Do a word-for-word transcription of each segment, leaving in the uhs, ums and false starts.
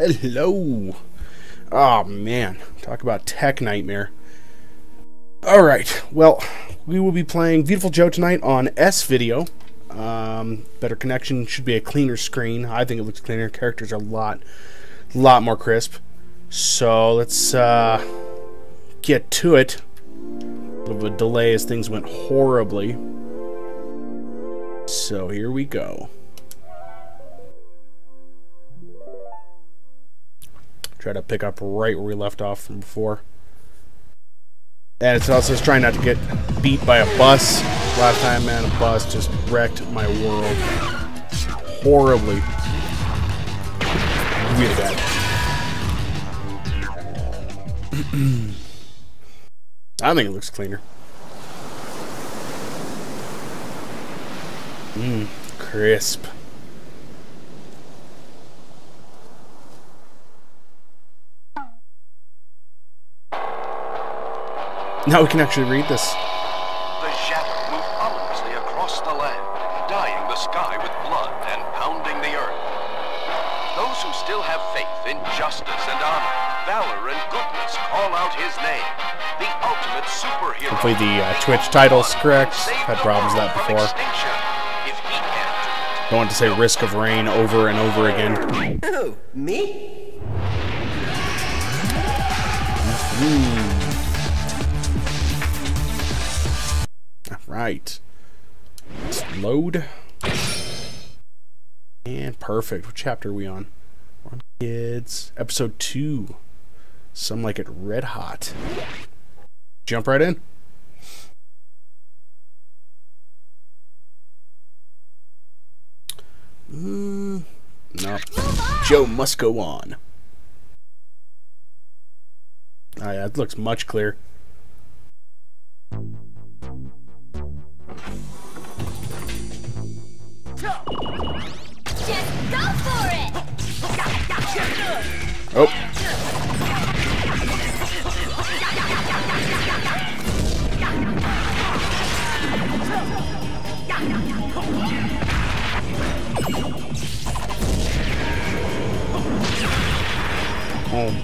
Hello. Oh man, talk about tech nightmare. Alright, well, we will be playing Viewtiful Joe tonight on S-Video. Um, better connection, should be a cleaner screen. I think it looks cleaner. Characters are a lot, lot more crisp. So let's uh, get to it. A bit of a delay as things went horribly. So here we go. Try to pick up right where we left off from before. And it's also just trying not to get beat by a bus. Last time, man, a bus just wrecked my world. Horribly. Really bad. I think it looks cleaner. Mmm, crisp. Now we can actually read this. The shadow moved ominously across the land, dyeing the sky with blood and pounding the earth. Those who still have faith in justice and honor, valor and goodness call out his name. The ultimate superhero. Hopefully the uh, Twitch title's correct. I've had problems with that before. If he can't. Don't want to say Risk of Rain over and over again. Oh, me? Mm. Right. Let's load. And perfect. What chapter are we on? We're on Kids. Episode two. Some like it red hot. Jump right in. Mm, no. Joe must go on. Oh yeah, it looks much clearer. Just go for it! Oh. Home.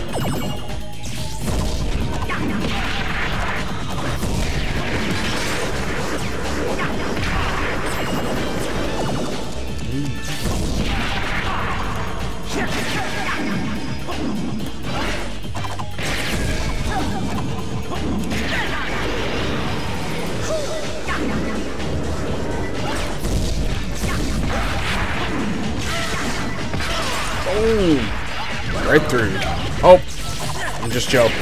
Boom! Right through. Oh! I'm just joking.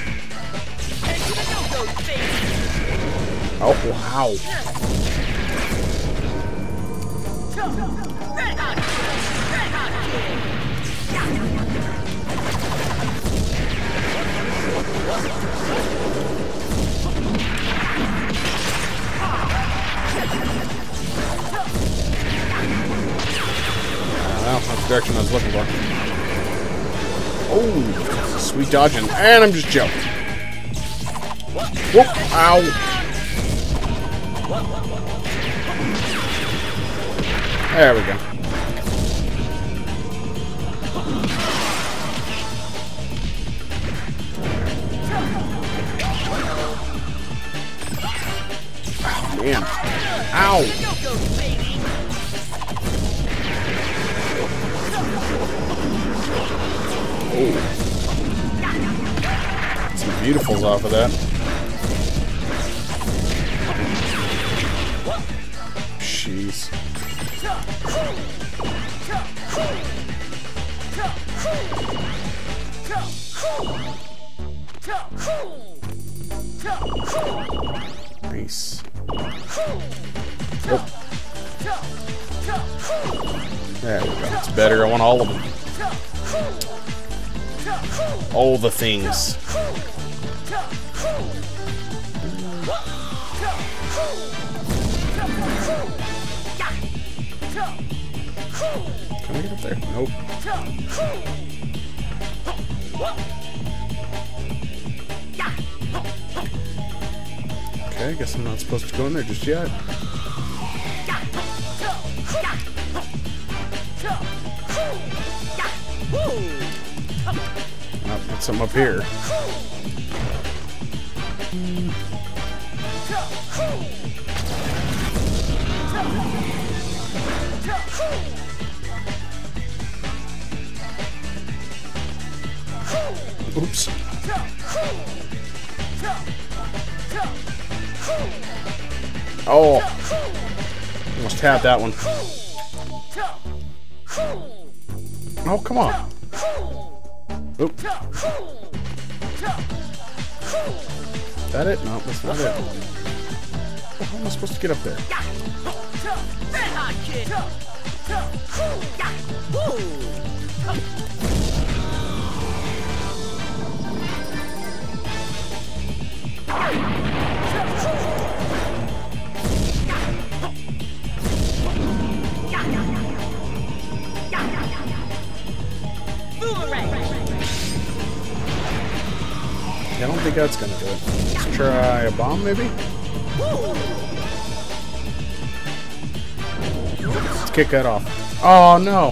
Oh, wow. Well, that's the direction I was looking for. Oh, sweet dodging. And I'm just joking. Whoop, ow. There we go. Oh, man. Ow. Oh. Some beautifuls off of that. Jeez. Nice. Oh. There we go. It's better. I want all of them. All the things. Can I get up there? Nope. Okay, I guess I'm not supposed to go in there just yet. Woo! something up here. Oops. Oh. Almost had that one. Oh, come on. Oop. Is that it? No, that's not it. How am I supposed to get up there? Yeah, I don't think that's gonna do it. Let's try a bomb, maybe? Let's kick that off. Oh, no!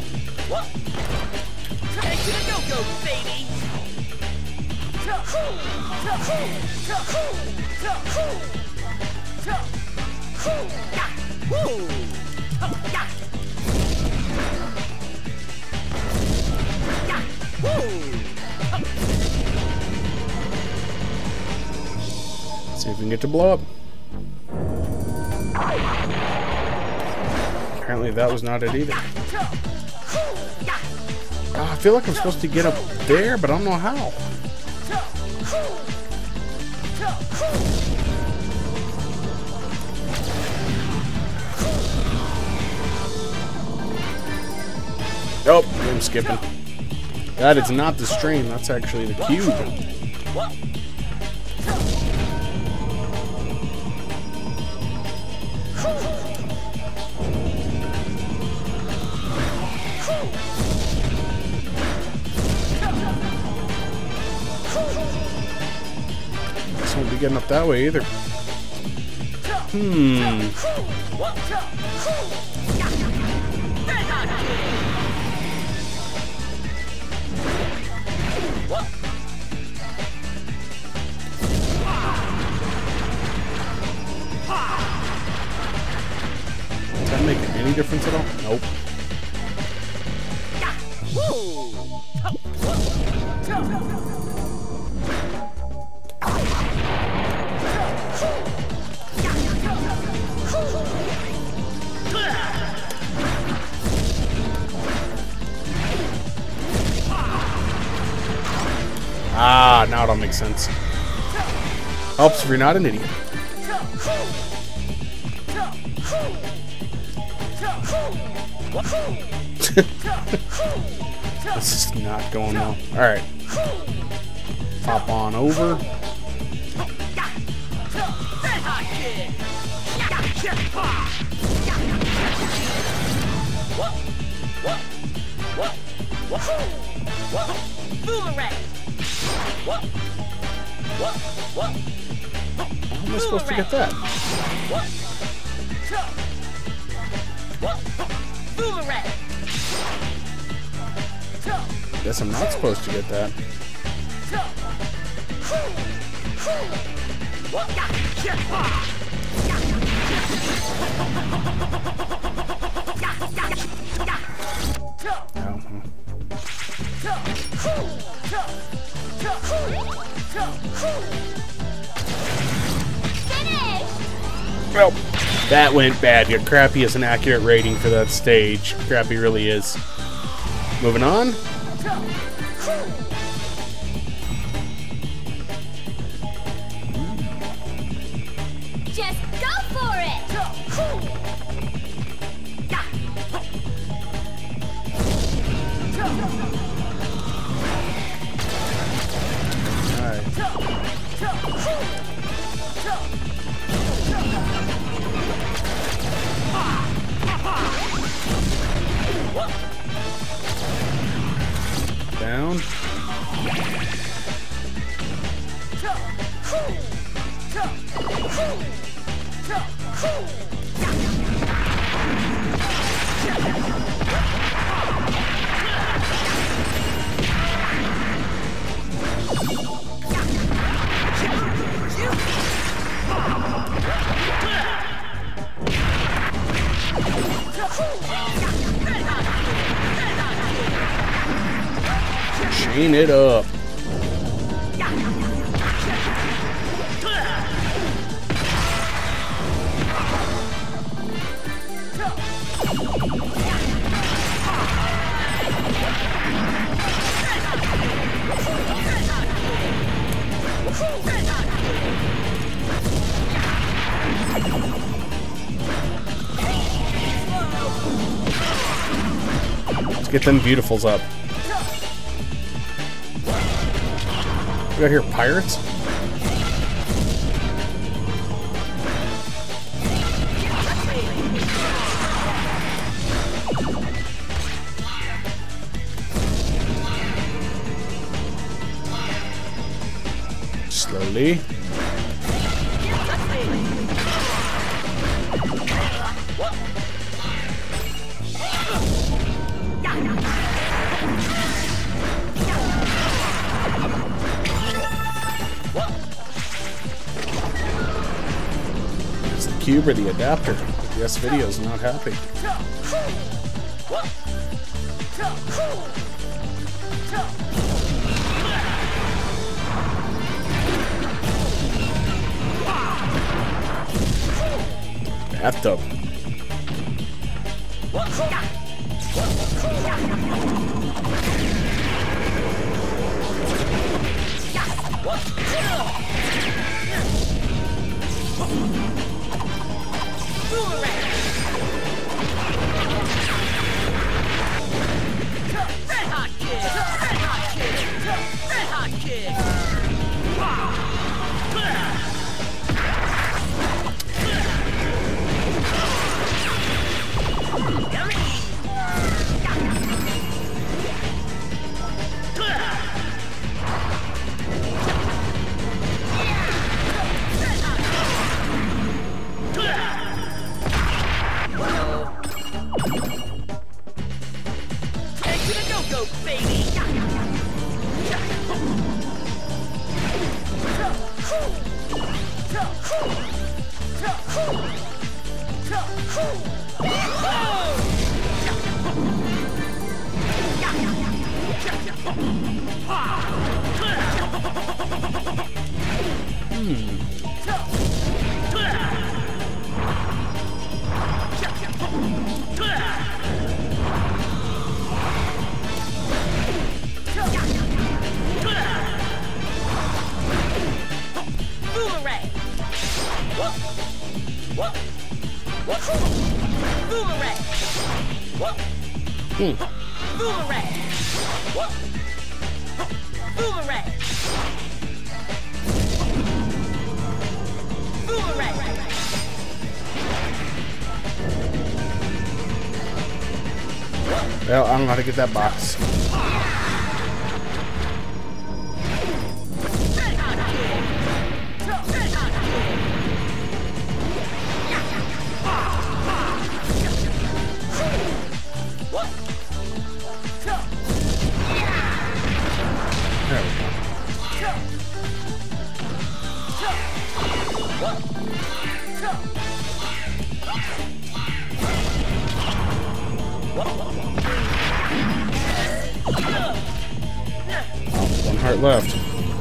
See if we can get to blow up. Apparently that was not it either. Oh, I feel like I'm supposed to get up there, but I don't know how. Nope, I'm skipping. That is not the stream, that's actually the cube. Guess I won't be getting up that way either. Hmm. Does that make any difference at all? Nope. Ah, now it all makes sense. Helps if you're not an idiot. This is not going well. Alright. Pop on over. Boomerang! How am I supposed to get that? Boomerang! Guess I'm not supposed to get that. No. Well, that went bad. Yeah, Crappy is an accurate rating for that stage. Crappy really is. Moving on. Just go for it! Alright. Down. Train it up. Let's get them beautifuls up. We got here pirates? Slowly. It's the cube or the adapter. The S video's not happy. Bathtub. Hmm. Boomerang! Boomerang! Boomerang! Well, I don't know how to get that box. There we go. Oh, one heart left.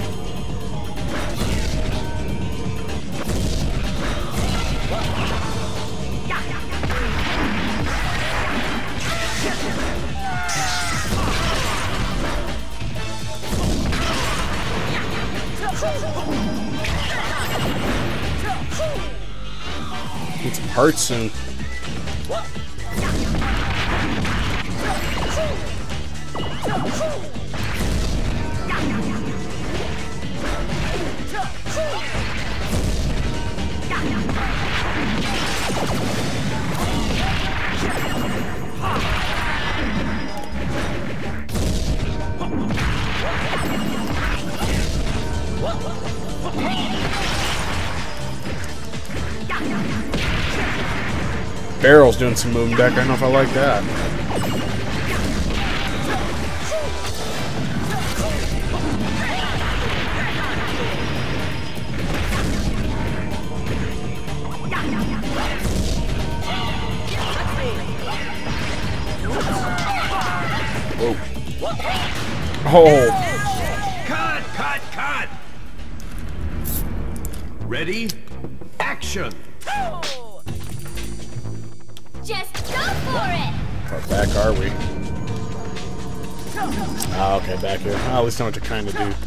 Need some hearts soon. Barrel's doing some moving back. I don't know if I like that. Whoa. Oh. Cut, cut, cut! Ready? Action! Just go for it! How far back are we? Oh, okay, back here. Oh, at least I know what to kind of do.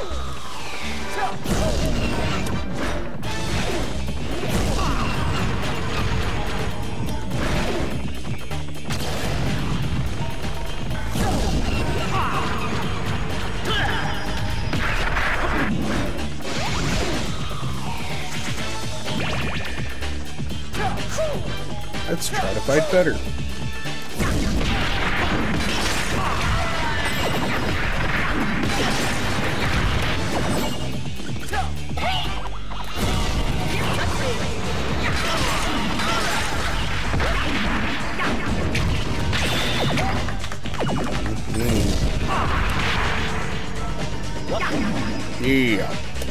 Let's try to fight better. Yeah.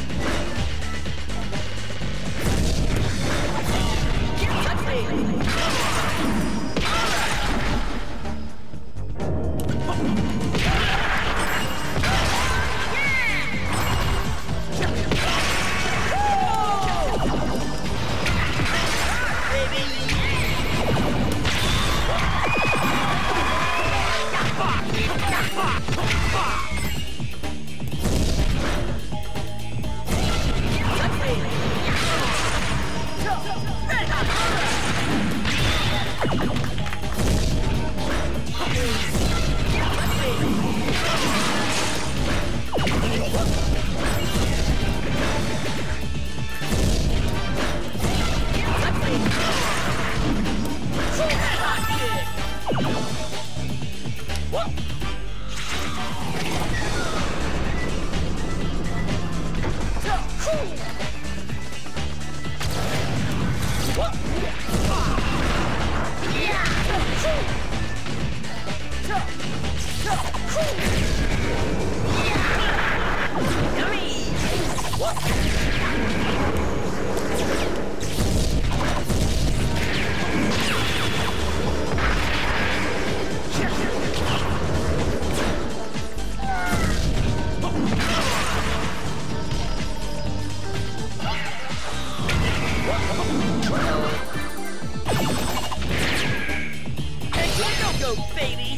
Go, baby!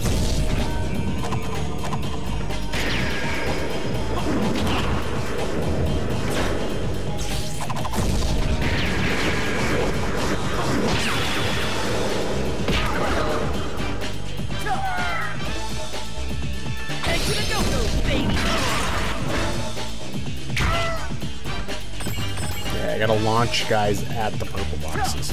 Head to the go-go, baby! Yeah, I gotta launch guys at the purple boxes.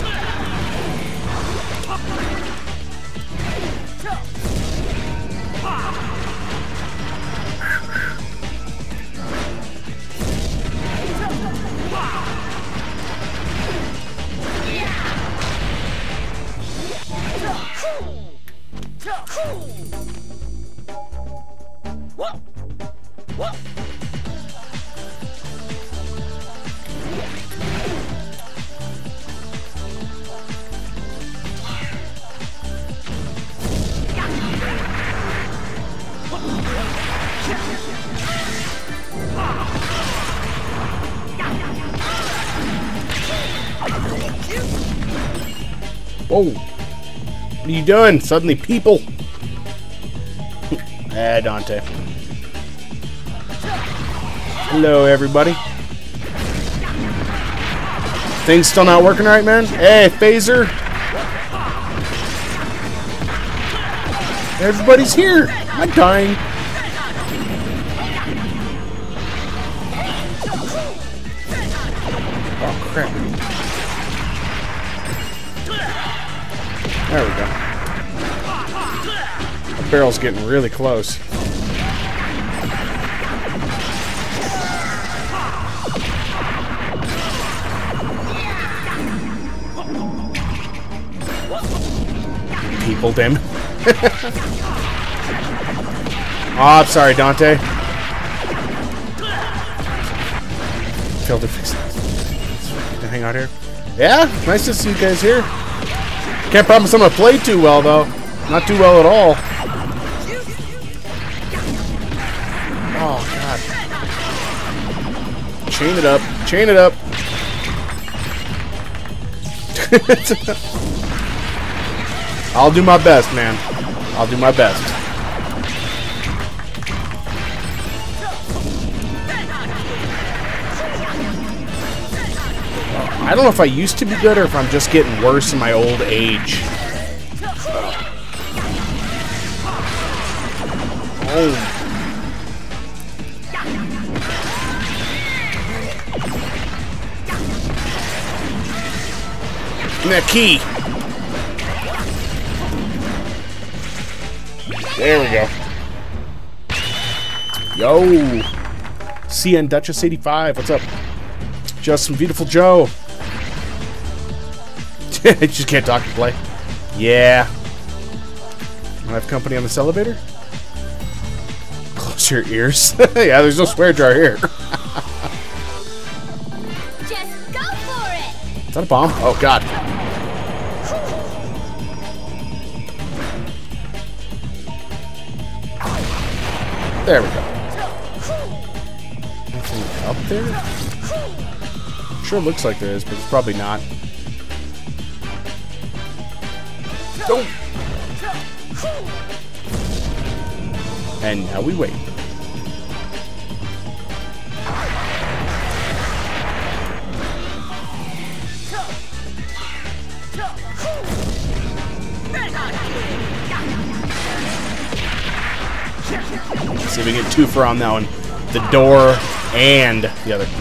Whoa! What are you doing? Suddenly people! Ah, Dante. Hello, everybody. Things still not working right, man? Hey, Phaser! Everybody's here! I'm dying. Oh, crap. There we go. The barrel's getting really close. People, damn. Oh, I'm sorry, Dante. Failed to fix it. Hang out here. Yeah, nice to see you guys here. Can't promise I'm gonna play too well, though. Not too well at all. Oh, God. Chain it up. Chain it up. I'll do my best, man. I'll do my best. I don't know if I used to be good or if I'm just getting worse in my old age. Oh. And that key. There we go. Yo. C N Duchess eighty-five. What's up? Just some beautiful Joe. You just can't talk and play. Yeah. I have company on this elevator? Close your ears. Yeah, there's no swear jar here. Just go for it. Is that a bomb? Oh, God. There we go. Anything up there? Sure looks like there is, but it's probably not. Go! And now we wait. See if we get two for on that one. The door and the other.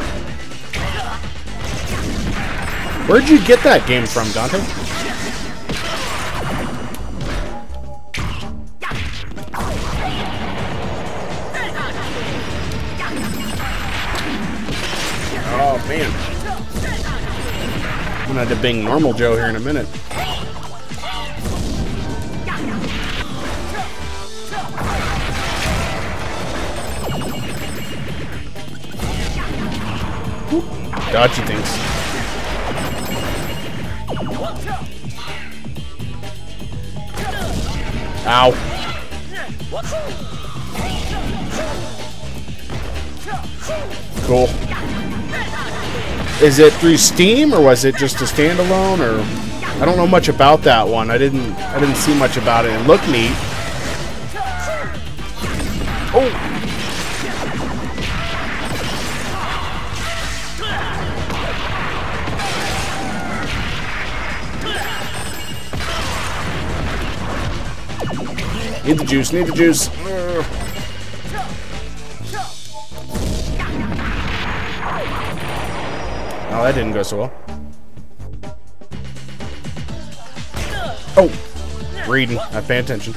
Where'd you get that game from, Dante? Oh, man. I'm gonna have to bing normal Joe here in a minute. Dodgy things. Ow. Cool. Is it through Steam or was it just a standalone? Or I don't know much about that one. I didn't. I didn't see much about it. It looked neat. Oh. Need the juice, need the juice. Ugh. Oh, that didn't go so well. Oh! Reading, not paying attention.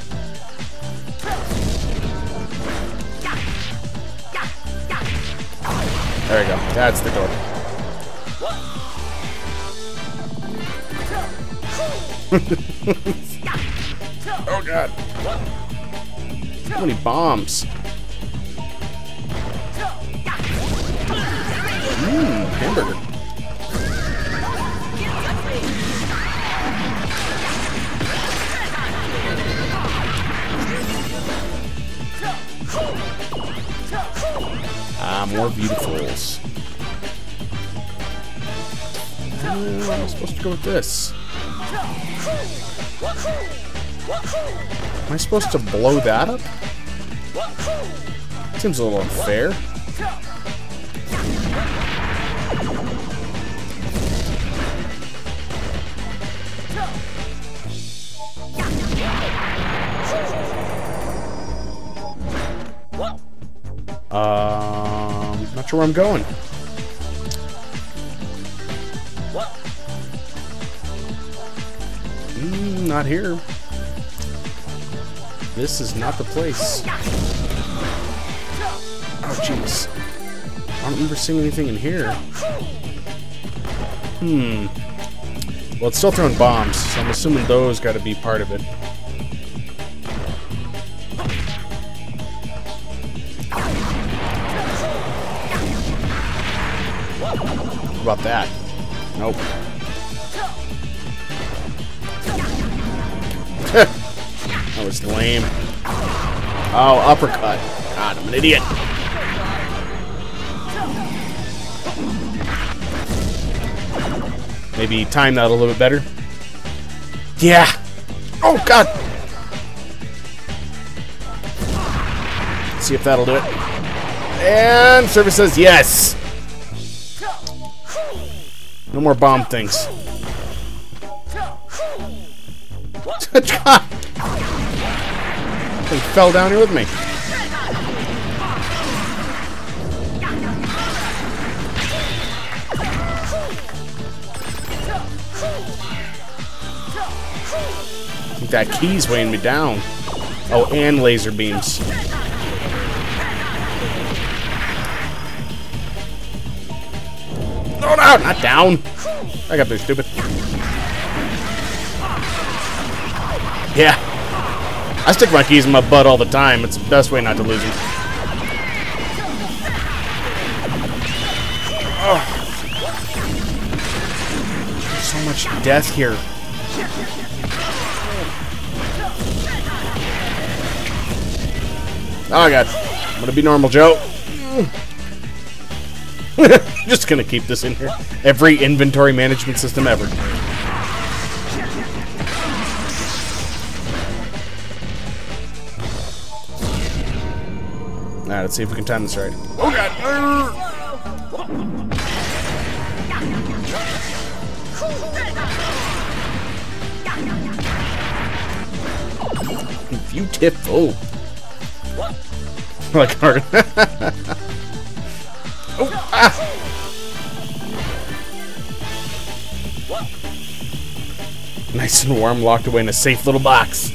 There we go. That's the door. Oh, God. How many bombs? Mmm, hamburger. Ah, more beautifuls. Uh, I'm supposed to go with this. Am I supposed to blow that up? Seems a little unfair. Um, not sure where I'm going. Mm, not here. This is not the place. Oh, jeez. I don't remember seeing anything in here. Hmm. Well, it's still throwing bombs, so I'm assuming those got to be part of it. What about that? Nope. That was lame. Oh, uppercut. Ah. God, I'm an idiot. Maybe time that a little bit better. Yeah. Oh, God. Let's see if that'll do it. And service says yes. No more bomb things. God. He fell down here with me. I think that key's weighing me down. Oh, and laser beams. No, no, not down. Back up there, stupid. Yeah. I stick my keys in my butt all the time. It's the best way not to lose them. Oh. There's so much death here. Oh, God. I'm gonna be normal, Joe. Just gonna keep this in here. Every inventory management system ever. Alright, let's see if we can time this right. Oh, God! Beautiful. Like hard. Oh, ah. Nice and warm, locked away in a safe little box.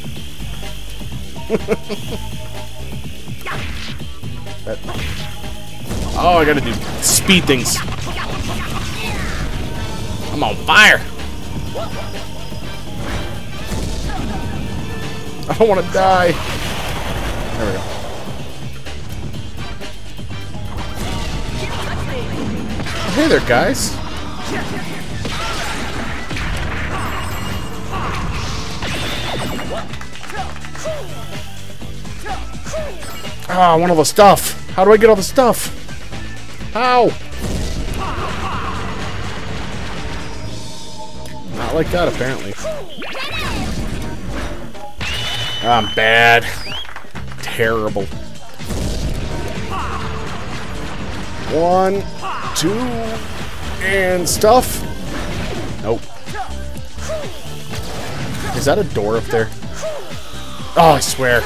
That. Oh, I gotta do speed things. I'm on fire. I don't want to die. There we go. Oh, hey there, guys. Ah, I want all the stuff. How do I get all the stuff? How? Not like that, apparently. I'm bad. Terrible. One, two, and stuff. Nope. Is that a door up there? Oh, I swear.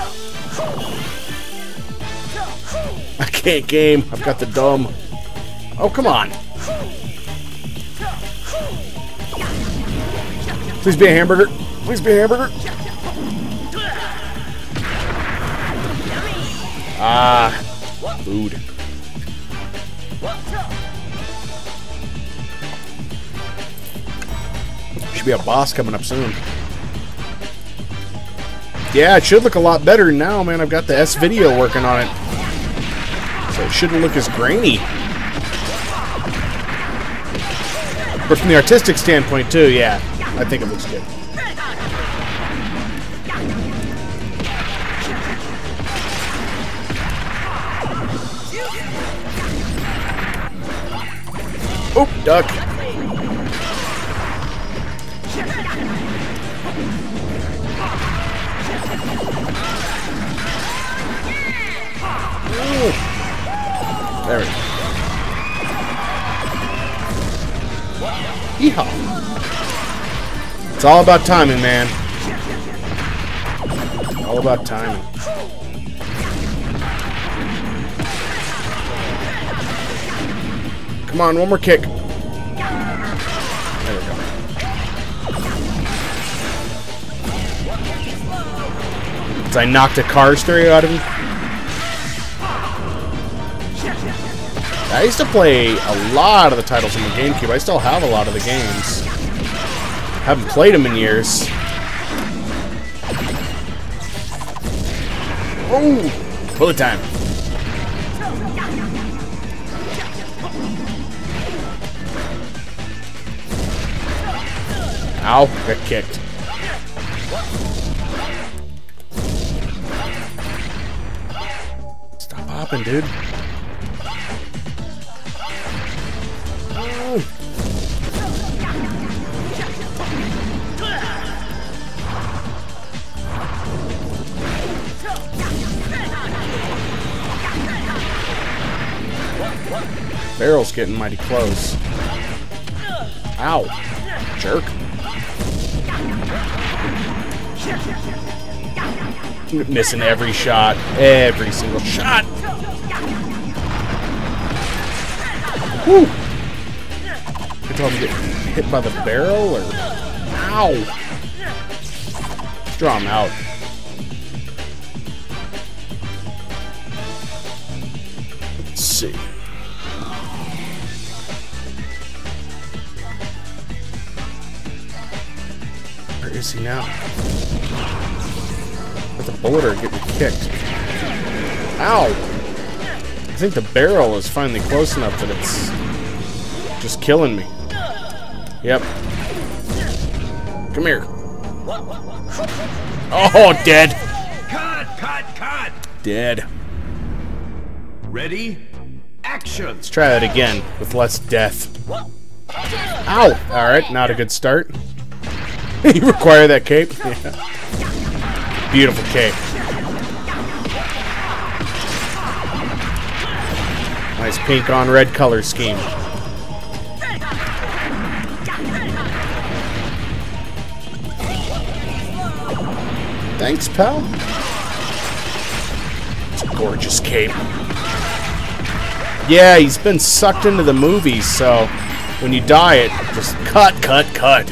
I can't game. I've got the dumb. Oh, come on. Please be a hamburger. Please be a hamburger. Ah, food. Should be a boss coming up soon. Yeah, it should look a lot better now, man. I've got the S-Video working on it. So it shouldn't look as grainy. But from the artistic standpoint, too, yeah. I think it looks good. Oh, duck. Ooh. There we go. Yeehaw. It's all about timing, man. All about timing. Come on, one more kick. There we go. Did I knock the car stereo out of him? I used to play a lot of the titles on the GameCube. I still have a lot of the games. Haven't played them in years. Oh! Bullet time. Ow, got kicked. happened, dude? Oh. Barrel's getting mighty close. Ow. Jerk. Missing every shot. Every single shot. Whew. Good time to get hit by the barrel, or... Ow. Draw him out. Let's see. Where is he now? With a bullet or getting kicked? Ow! I think the barrel is finally close enough that it's just killing me. Yep. Come here. Oh, dead. Cut, cut, cut. Dead. Ready? Action. Let's try that again with less death. Ow! Alright, not a good start. You require that cape? Yeah. Beautiful cape. Nice pink on red color scheme. Thanks, pal. It's a gorgeous cape. Yeah, he's been sucked into the movies, so when you die, it just cut, cut, cut.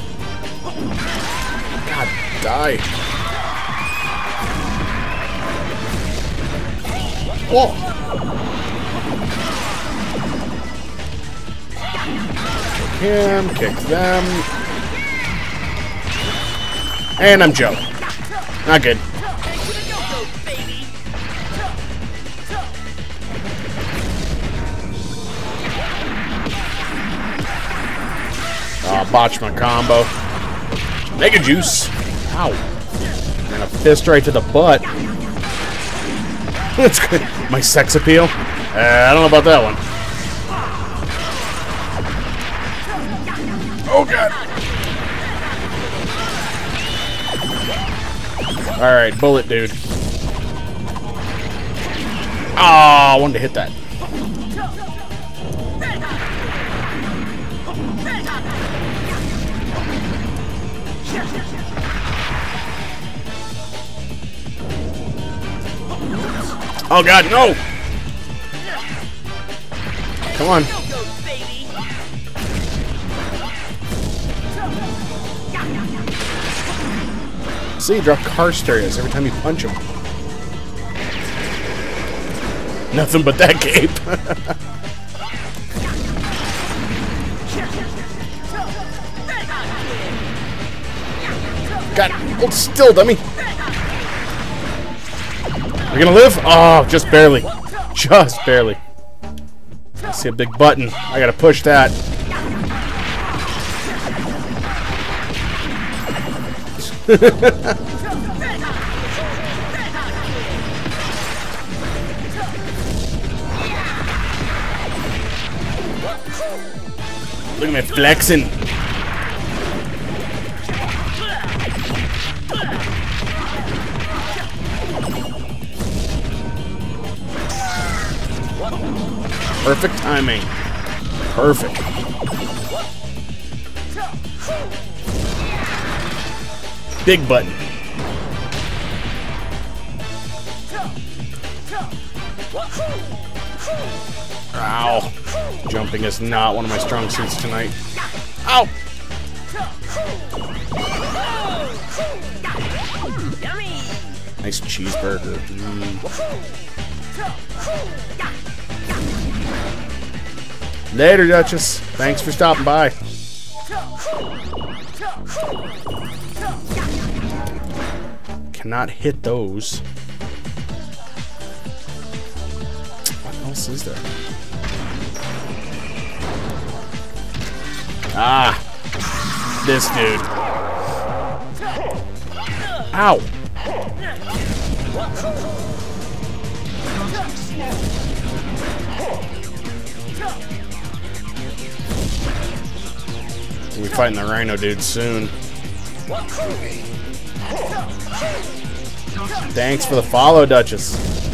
God, die. Whoa. Kick him, kick them. And I'm Joe. Not good. Oh, botched my combo. Mega juice. Ow. And a fist right to the butt. That's good. My sex appeal? Uh, I don't know about that one. Oh, God. Alright, bullet dude. Ah, oh, I wanted to hit that. Oh God, no! Come on. See, you drop car stereos every time you punch him. Nothing but that cape. God, hold still, dummy. We're gonna live? Oh, just barely. Just barely. I see a big button. I gotta push that. Look at me flexing. Perfect timing. Perfect. Big button. Ow. Jumping is not one of my strong suits tonight. Ow! Nice cheeseburger. Mm. Later, Duchess. Thanks for stopping by. Cannot hit those. What else is there? Ah! This dude. Ow! We'll be fighting the Rhino dude soon. Thanks for the follow, Duchess.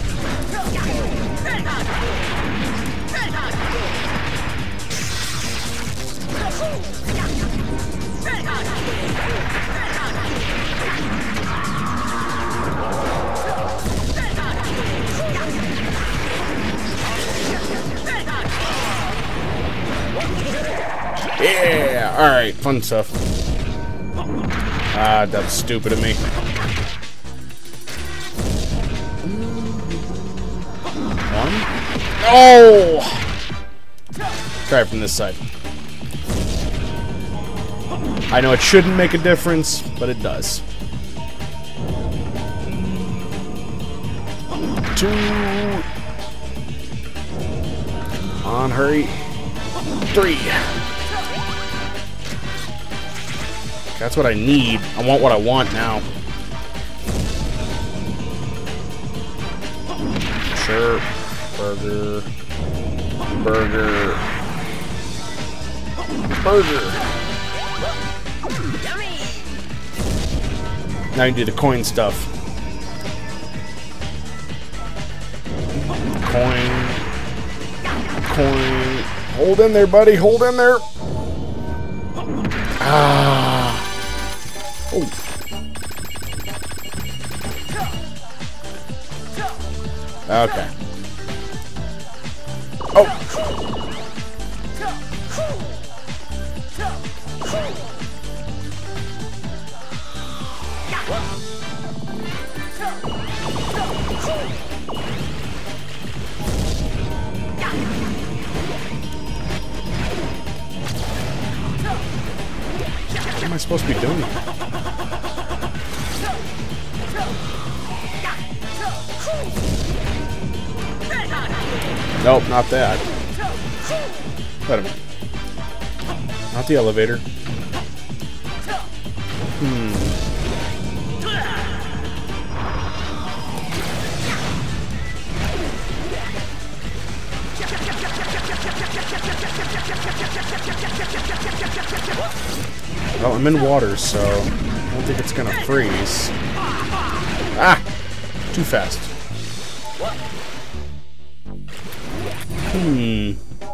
Yeah! Alright, fun stuff. Ah, that was stupid of me. One? Oh! Try it from this side. I know it shouldn't make a difference, but it does. Two. On, hurry. Three. That's what I need. I want what I want now. Sure. Burger. Burger. Burger. Now you do the coin stuff. Coin. Coin. Hold in there, buddy. Hold in there. Ah. Oh. Okay. Oh. What am I supposed to be doing? Nope, not that. Wait a minute. Not the elevator. Hmm. Well, I'm in water, so I don't think it's gonna freeze. Ah! Too fast. Hmm.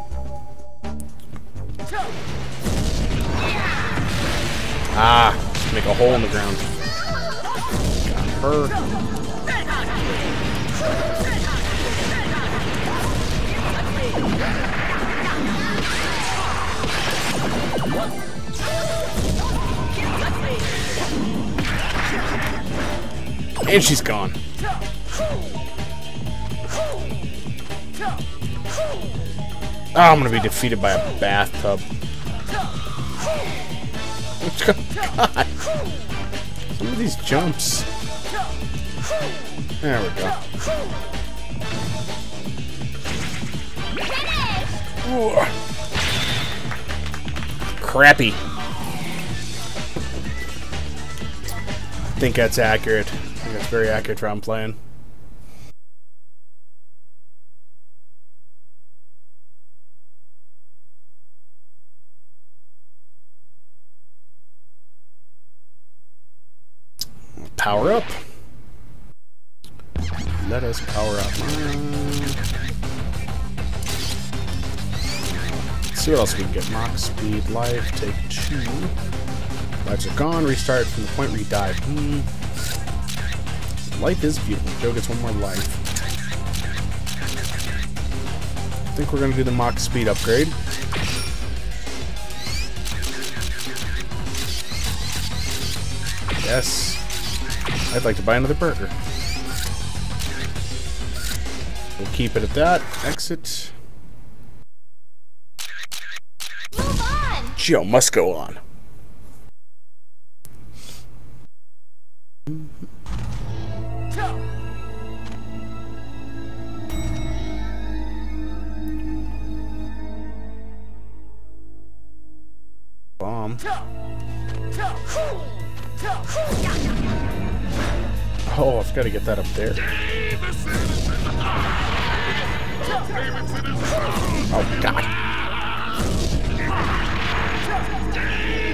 Ah! Just make a hole in the ground. Got her. And she's gone. Oh, I'm gonna be defeated by a bathtub. God. Some of these jumps. There we go. Ooh. Crappy. I think that's accurate. I think that's very accurate for how I'm playing. Power up. Let us power up. Let's see what else we can get. Mach speed, life, take two. Lives are gone. Restart from the point where you died. Hmm. Life is beautiful. Joe gets one more life. I think we're going to do the Mach speed upgrade. Yes. I'd like to buy another burger. We'll keep it at that. Exit. Move on. Joe must go on. Bomb. Oh, I've got to get that up there. Oh, God.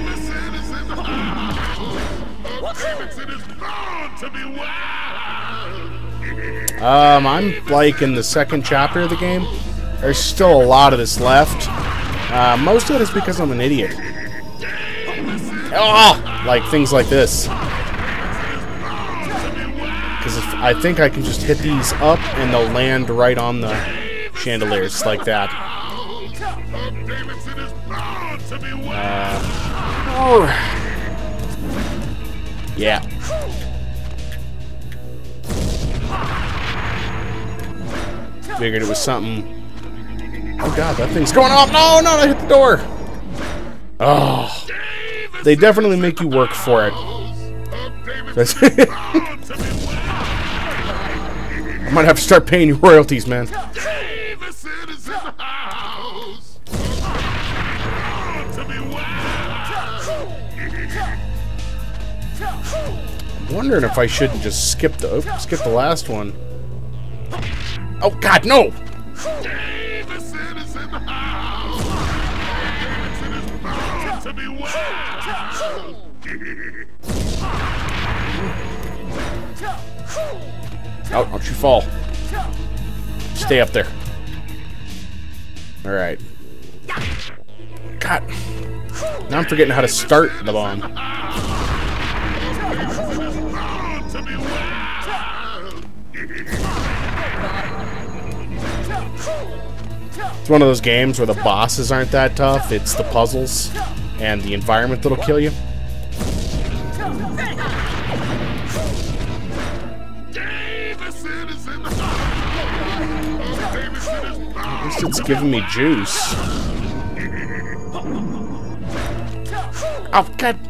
Um, I'm like in the second chapter of the game. There's still a lot of this left. Uh, most of it is because I'm an idiot. Oh, like things like this. Because I think I can just hit these up and they'll land right on the chandeliers like that. Uh, oh. Yeah. Figured it was something. Oh god, that thing's going off! No, no, I hit the door! Oh. They definitely make you work for it. I might have to start paying you royalties, man. I'm wondering if I shouldn't just skip the oh, skip the last one. Oh god, no! Oh, don't you fall. Stay up there. Alright. God. Now I'm forgetting how to start the bomb. It's one of those games where the bosses aren't that tough. It's the puzzles and the environment that'll kill you. At least it's giving me juice. Oh, God.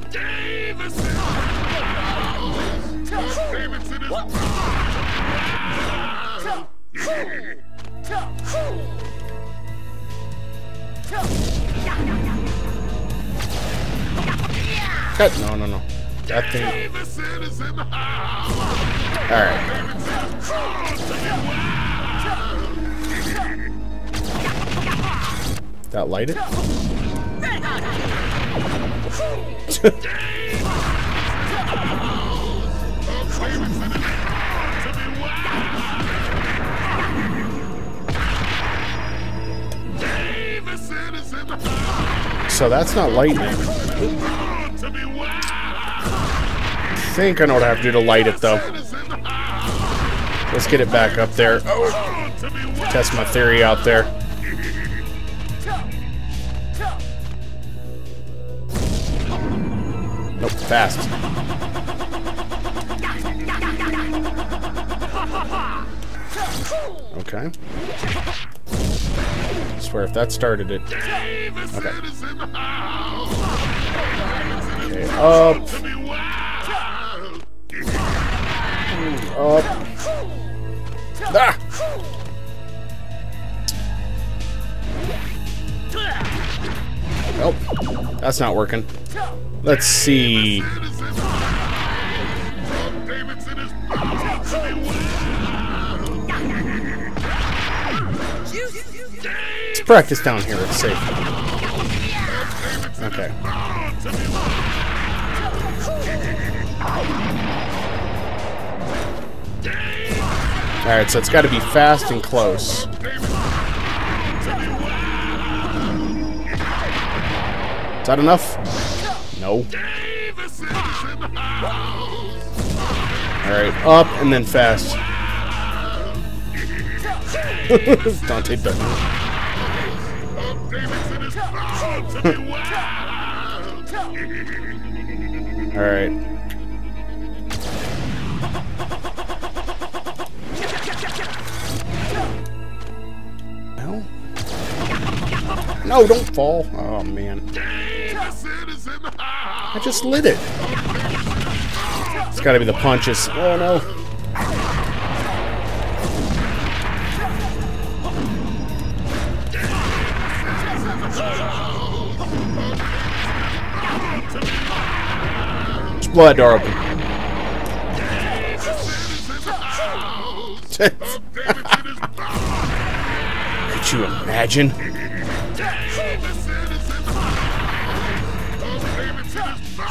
God, no, no, no. That thing. Alright. That light it? So that's not lightning. I think I know what I have to do to light it, though. Let's get it back up there. Oh. Test my theory out there. Nope, fast. Okay. I swear if that started it. Okay. Okay, up. Up. Ah! Nope. That's not working. Let's see. Let's practice down here. Let's see. Okay. Alright, so it's got to be fast and close. Is that enough? No. Alright, up and then fast. Dante doesn't. Alright. No? No, don't fall. Oh, man. I just lit it. It's gotta be the punches. Oh, no. Blood door open. Could you imagine?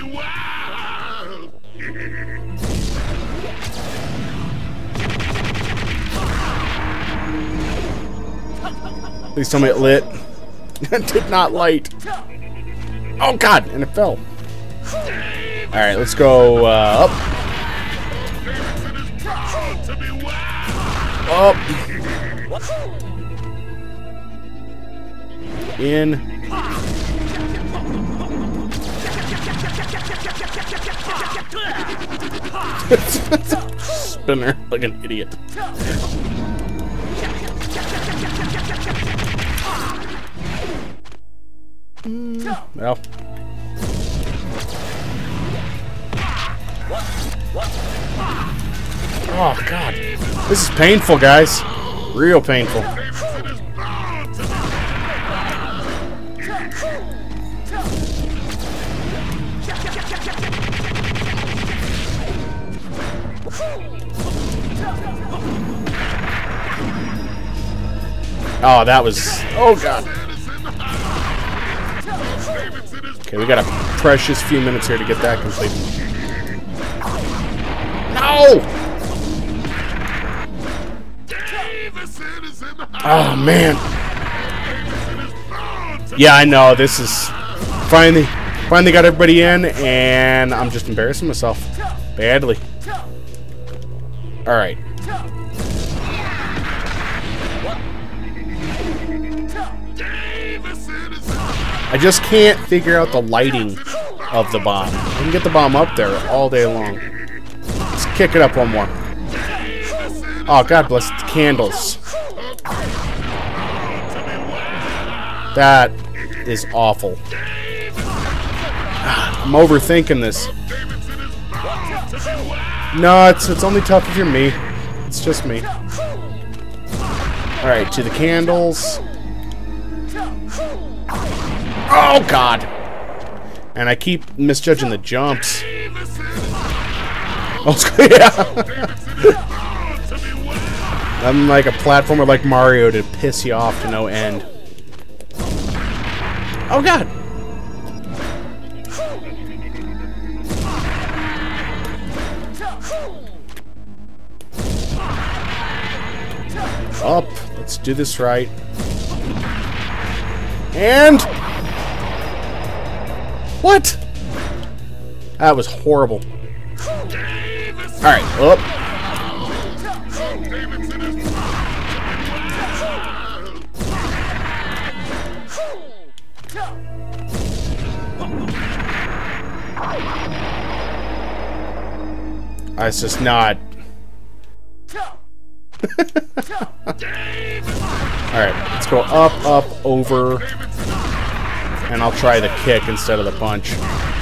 Please tell me it lit. It did not light. Oh god, and it fell. Alright, let's go uh, up. Up. In. Spinner like an idiot. Well. Oh god. This is painful, guys. Real painful. Oh, that was... Oh, God. Okay, we got a precious few minutes here to get that complete. No! Oh, man. Yeah, I know. This is... Finally, finally got everybody in, and I'm just embarrassing myself. Badly. Alright. I just can't figure out the lighting of the bomb. I can get the bomb up there all day long. Let's kick it up one more. Oh, God bless the candles. That is awful. I'm overthinking this. No, it's, it's only tough if you're me. It's just me. Alright, to the candles. Oh, God. And I keep misjudging the jumps. Oh, yeah. I'm like a platformer like Mario to piss you off to no end. Oh, God. Up. Let's do this right. And... What? That was horrible. Alright, up. It's just not. Alright, let's go up, up, over. And I'll try the kick instead of the punch.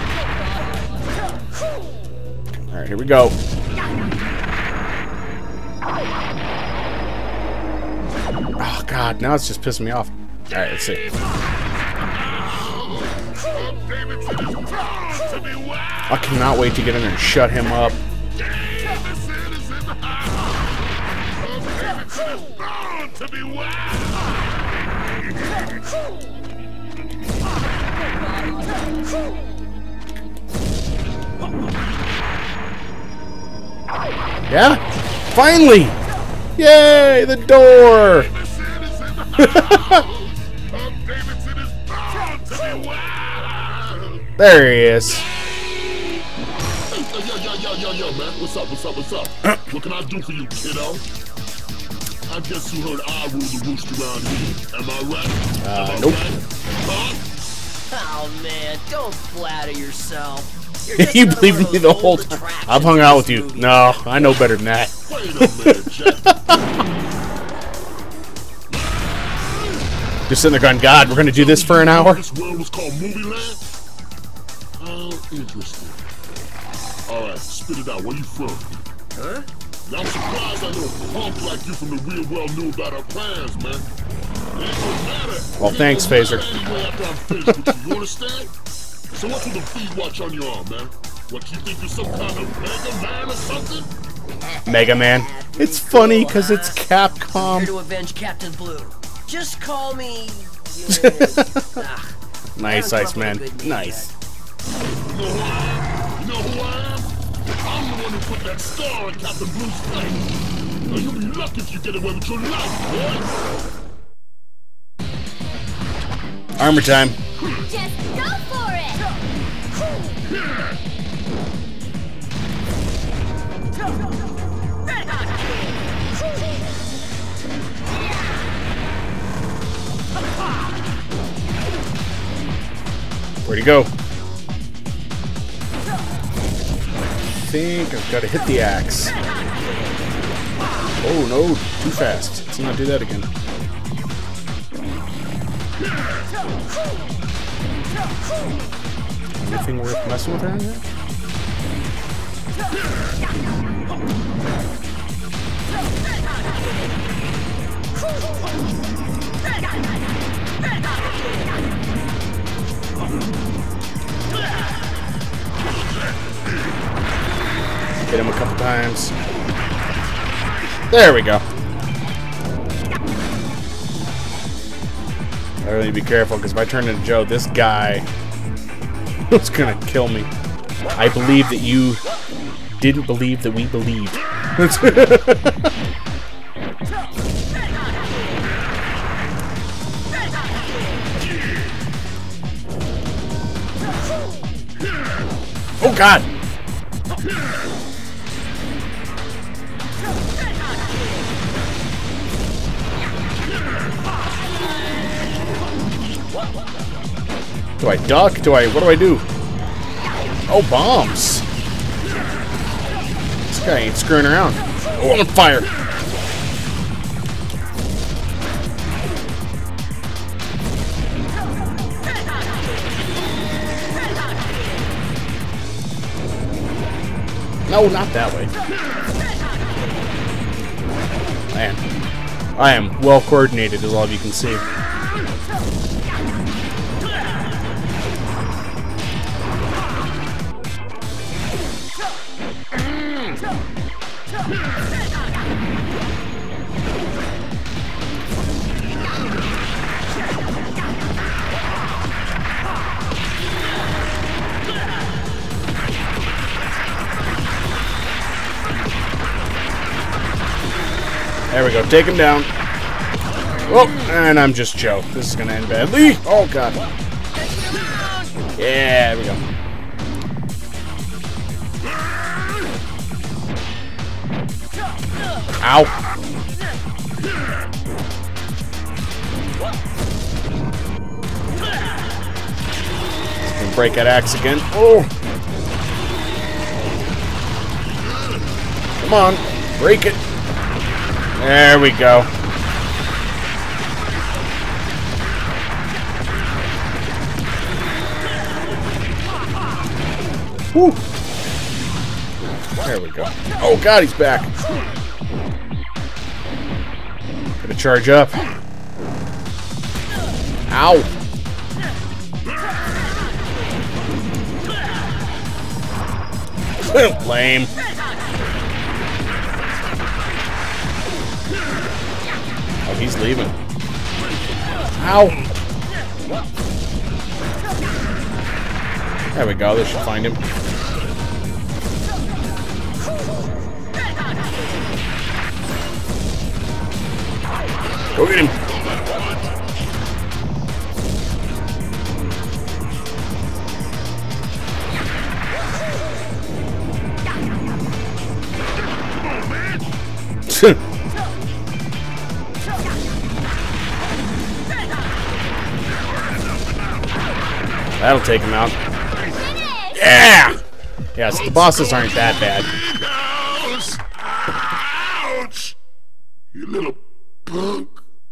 Alright, here we go. Oh, God, now it's just pissing me off. Alright, let's see. I cannot wait to get in there and shut him up. Yeah? Finally! Yay! The door! There he is. Hey, yo, yo, yo, yo, yo, man. What's up, what's up, what's up? What can I do for you, kiddo? I guess you heard I rule the roost around here. Am I right? Uh, Am I nope. right? Huh? Oh, man, don't flatter yourself. You believed me the whole time. I've hung out with you. No, I know better than that. Wait a minute, Jack. Just sitting there going, God, we're going to do this for an hour? This world was called Movie Land? Oh, interesting. Alright, spit it out. Where you from? Huh? Now, I'm surprised I know a punk like you from the real world knew about our plans, man. It ain't no matter. Well, thanks, Phaser. Anyway, after I'm finished with you, you understand? So what's with the feed watch on your arm, man? What, you think you're some kind of Mega Man or something? Mega Man. It's funny because it's Here Capcom. to avenge Captain Blue. Just call me... uh, Nice, Haven't come up with a Iceman. good name Nice. You know who I am? one who put that star on Captain Blue's face. Now you'll be lucky if you get away with your life, boy. Armor time. Just go for it! Where'd he go? I think I've got to hit the axe. Oh no, too fast. Let's not do that again. Anything worth messing with around here? Hit him a couple times. There we go. I really need to be careful because if I turn into Joe, this guy is gonna kill me. I believe that you didn't believe that we believed. Oh God! Do I duck? Do I... what do I do? Oh, bombs! This guy ain't screwing around. Oh, I'm on fire! No, not that way. Man, I am well coordinated, as all of you can see. There we go, take him down. Oh, and I'm just Joe. This is gonna end badly. Oh God. Yeah, there we go. Ow. Gonna break that axe again. Oh. Come on, break it. There we go. Woo. There we go. Oh God, he's back. Gonna charge up. Ow. Lame. Oh, he's leaving. Ow. There we go. This should find him. Go get him. That'll take him out. Yeah! Yes, the bosses aren't that bad. Ouch! You little punk.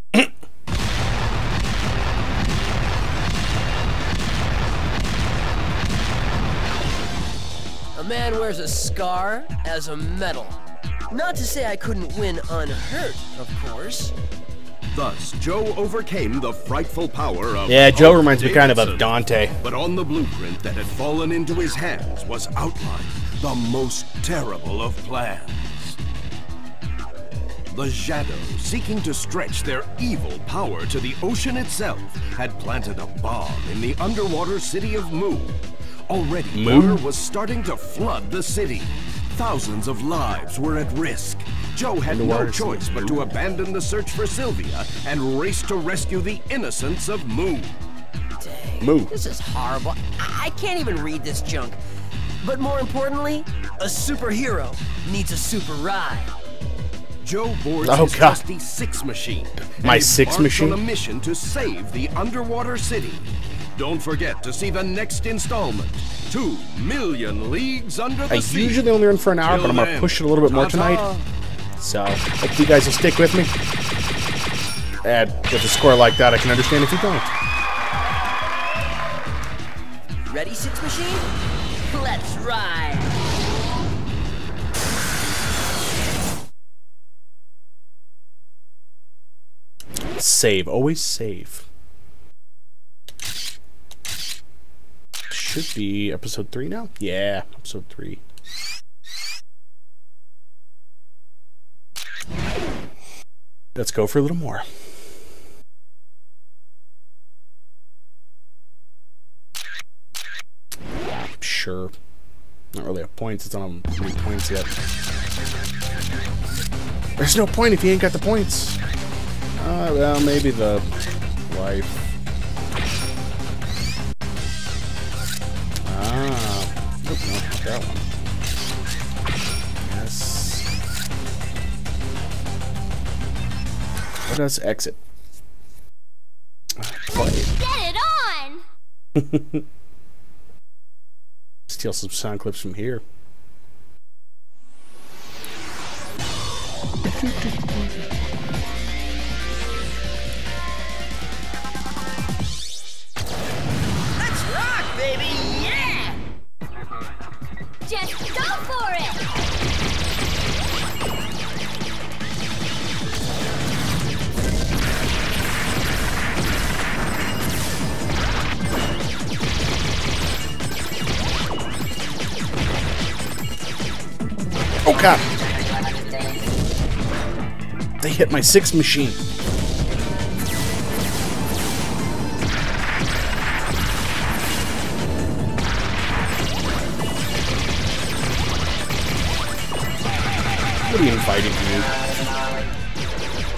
A man wears a scar as a medal. Not to say I couldn't win unhurt, of course. Thus, Joe overcame the frightful power of... Yeah, Joe reminds me kind of Davidson. of Dante. But on the blueprint that had fallen into his hands was outlined the most terrible of plans. The Shadows, seeking to stretch their evil power to the ocean itself, had planted a bomb in the underwater city of Mu. Already, Mu? water was starting to flood the city. thousands of lives were at risk. Joe had no Underwater choice sea. but to abandon the search for Sylvia and race to rescue the innocents of Moo. Dang, Moo. this is horrible. I, I can't even read this junk. But more importantly, a superhero needs a super ride. Joe boards Oh, his God. trusty Six Machine. My and Six embarks Machine? on a mission to save the underwater city. Don't forget to see the next installment, Two Million Leagues Under the I Sea. usually only run for an hour, Till but I'm gonna then, push it a little bit more ta-ta. tonight. So, hope you guys will stick with me. And with a score like that, I can understand if you don't. Ready, Six Machine? Let's ride. Save. Always save. Should be episode three now? Yeah, episode three. Let's go for a little more. Sure. Not really have points. It's not on any points yet. There's no point if you ain't got the points. Uh, well, maybe the life. Ah. Nope, no, not that one. Yes. Let us exit. Play. Get it on! Steal some sound clips from here. Let's rock, baby! Yeah! Just go for it! Oh god! They hit my Six Machine. What are you inviting me?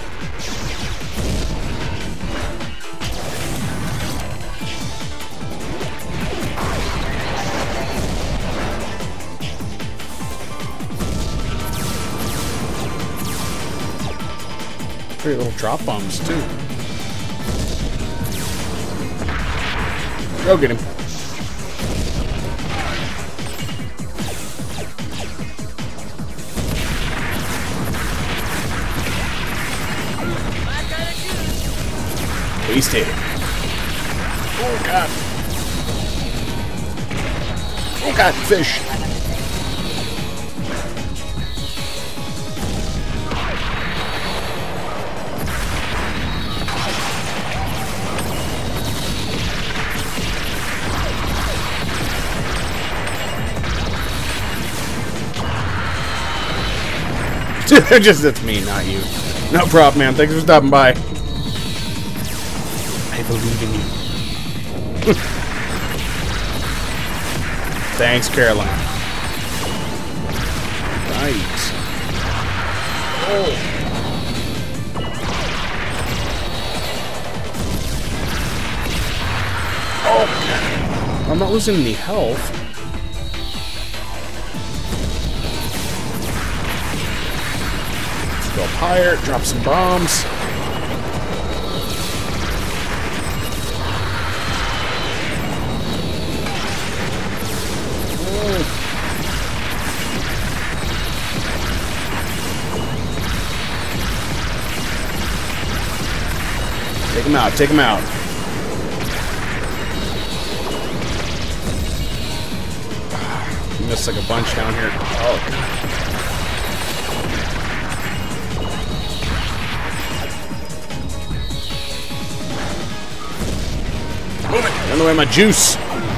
Pretty little drop bombs too. Go get him. Wasted. Oh god. Oh god, fish. Just it's me, not you. No problem, man. Thanks for stopping by. I believe in you. Thanks, Caroline. Nice. Oh. Oh. I'm not losing any health. Go up higher, drop some bombs. Take him out, take him out. Missed like a bunch down here. Oh, God. Move it! Run away my juice!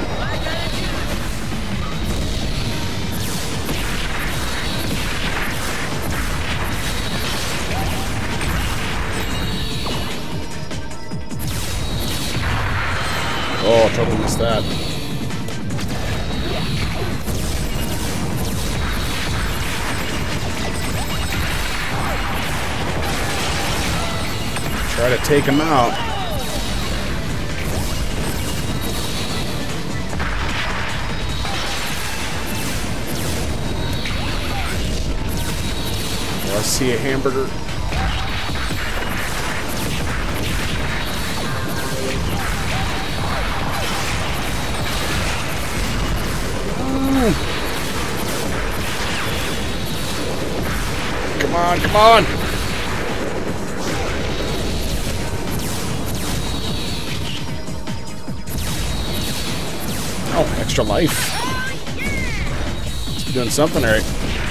Oh, totally missed that. Gotta take him out. Oh, I see a hamburger. Come on, come on! Oh, extra life. Doing something right.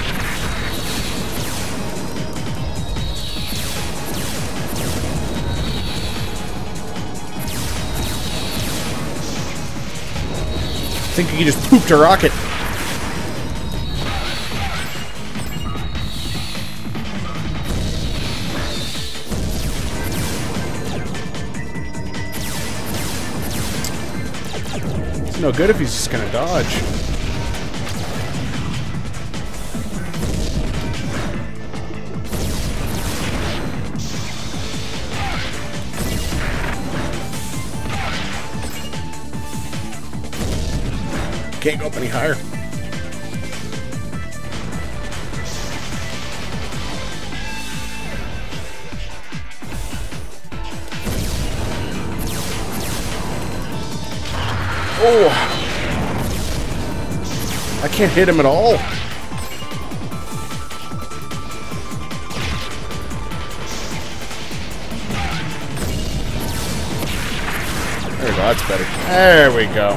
I think he just pooped a rocket. It's no good if he's just gonna dodge. Can't go up any higher. Oh! I can't hit him at all. There we go, that's better. There we go.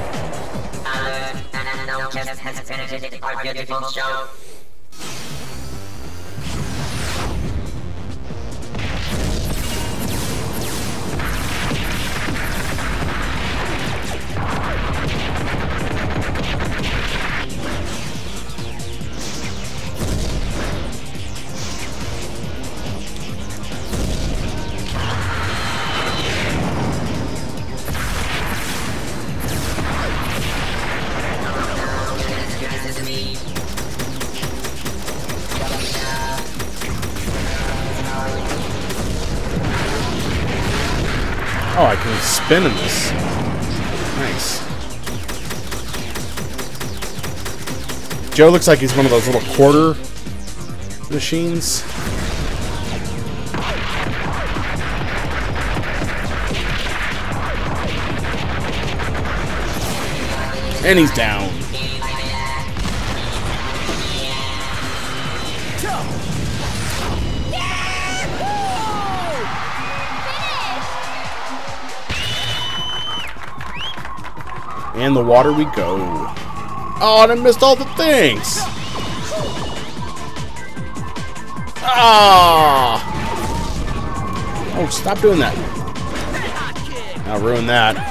Has finished our beautiful show. Oh, I can spin in this. Nice. Joe looks like he's one of those little quarter machines. And he's down. And the water we go. Oh, and I missed all the things. Ah! Oh, stop doing that. I'll ruin that.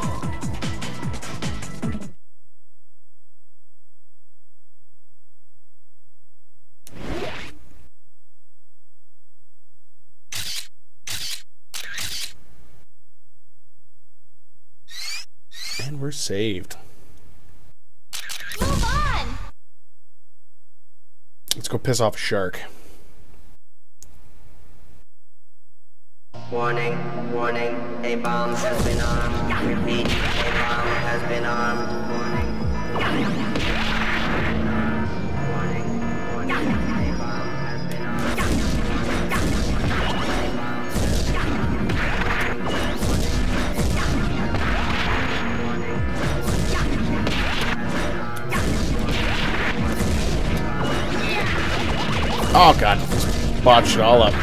And we're saved. Move on! Let's go piss off a shark. Warning, warning, a bomb has been armed. Repeat, a bomb has been armed. Warning. Warning, warning, a bomb has been Oh god, just botched it all up.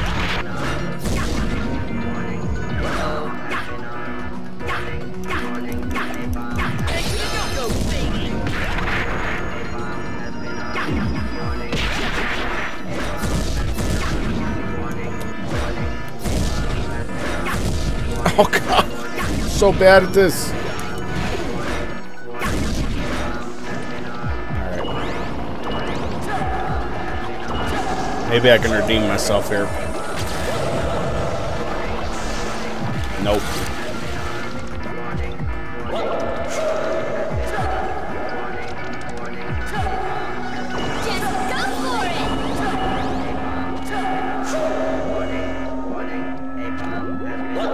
Oh god, I'm so bad at this. Maybe I can redeem myself here. Nope. Just go for it!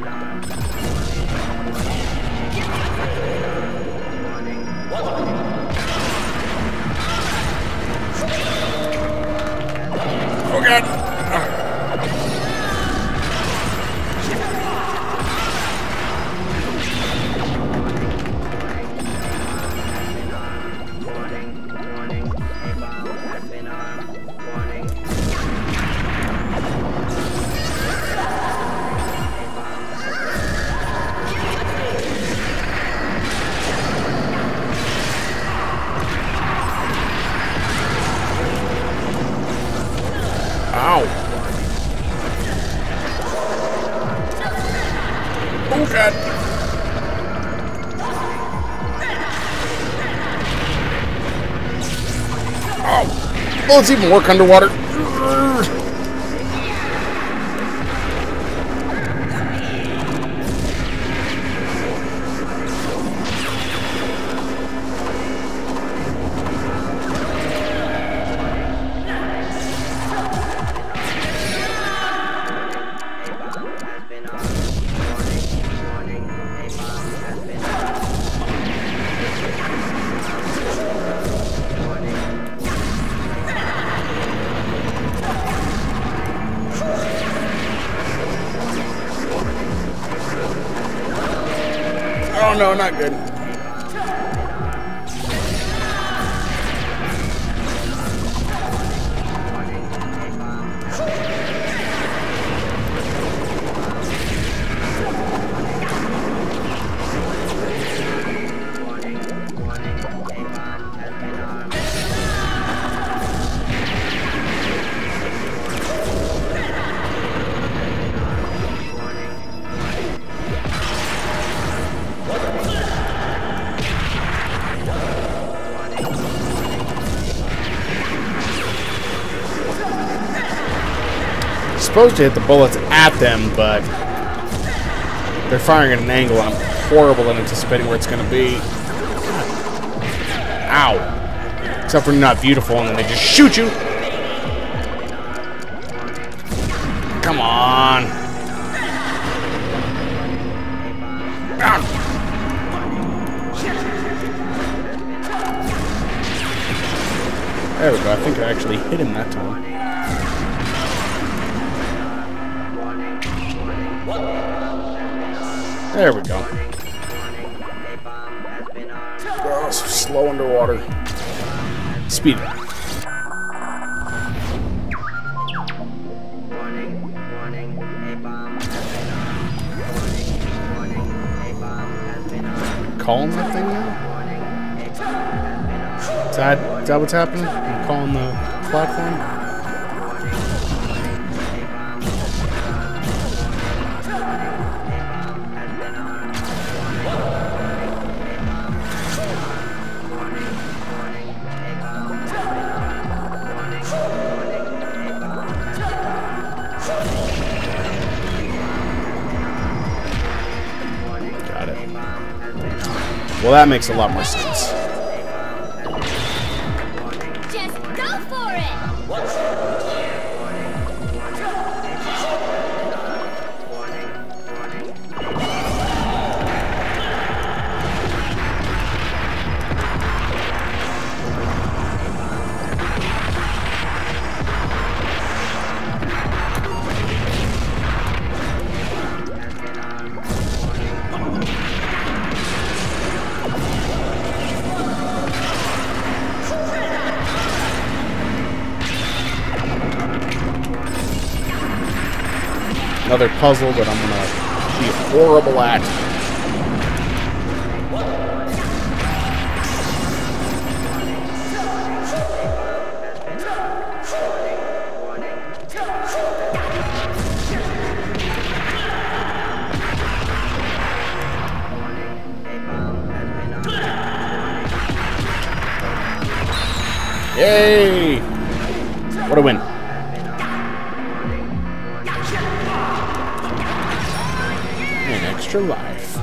Oh god! Ow! Oh god! Oh! Oh, it's even work underwater. Oh no, not good. Supposed to hit the bullets at them, but they're firing at an angle, and I'm horrible at anticipating where it's going to be. Ow. Except for not beautiful, and then they just shoot you. Come on. Ah. There we go. I think I actually hit him that time. There we go. Oh, so slow underwater. Speed. Calling that thing now? Is that, is that what's happening? I'm calling the platform? Well, that makes a lot more sense. Just go for it! Another puzzle that I'm gonna be horrible at. Yay! What a win. An extra life.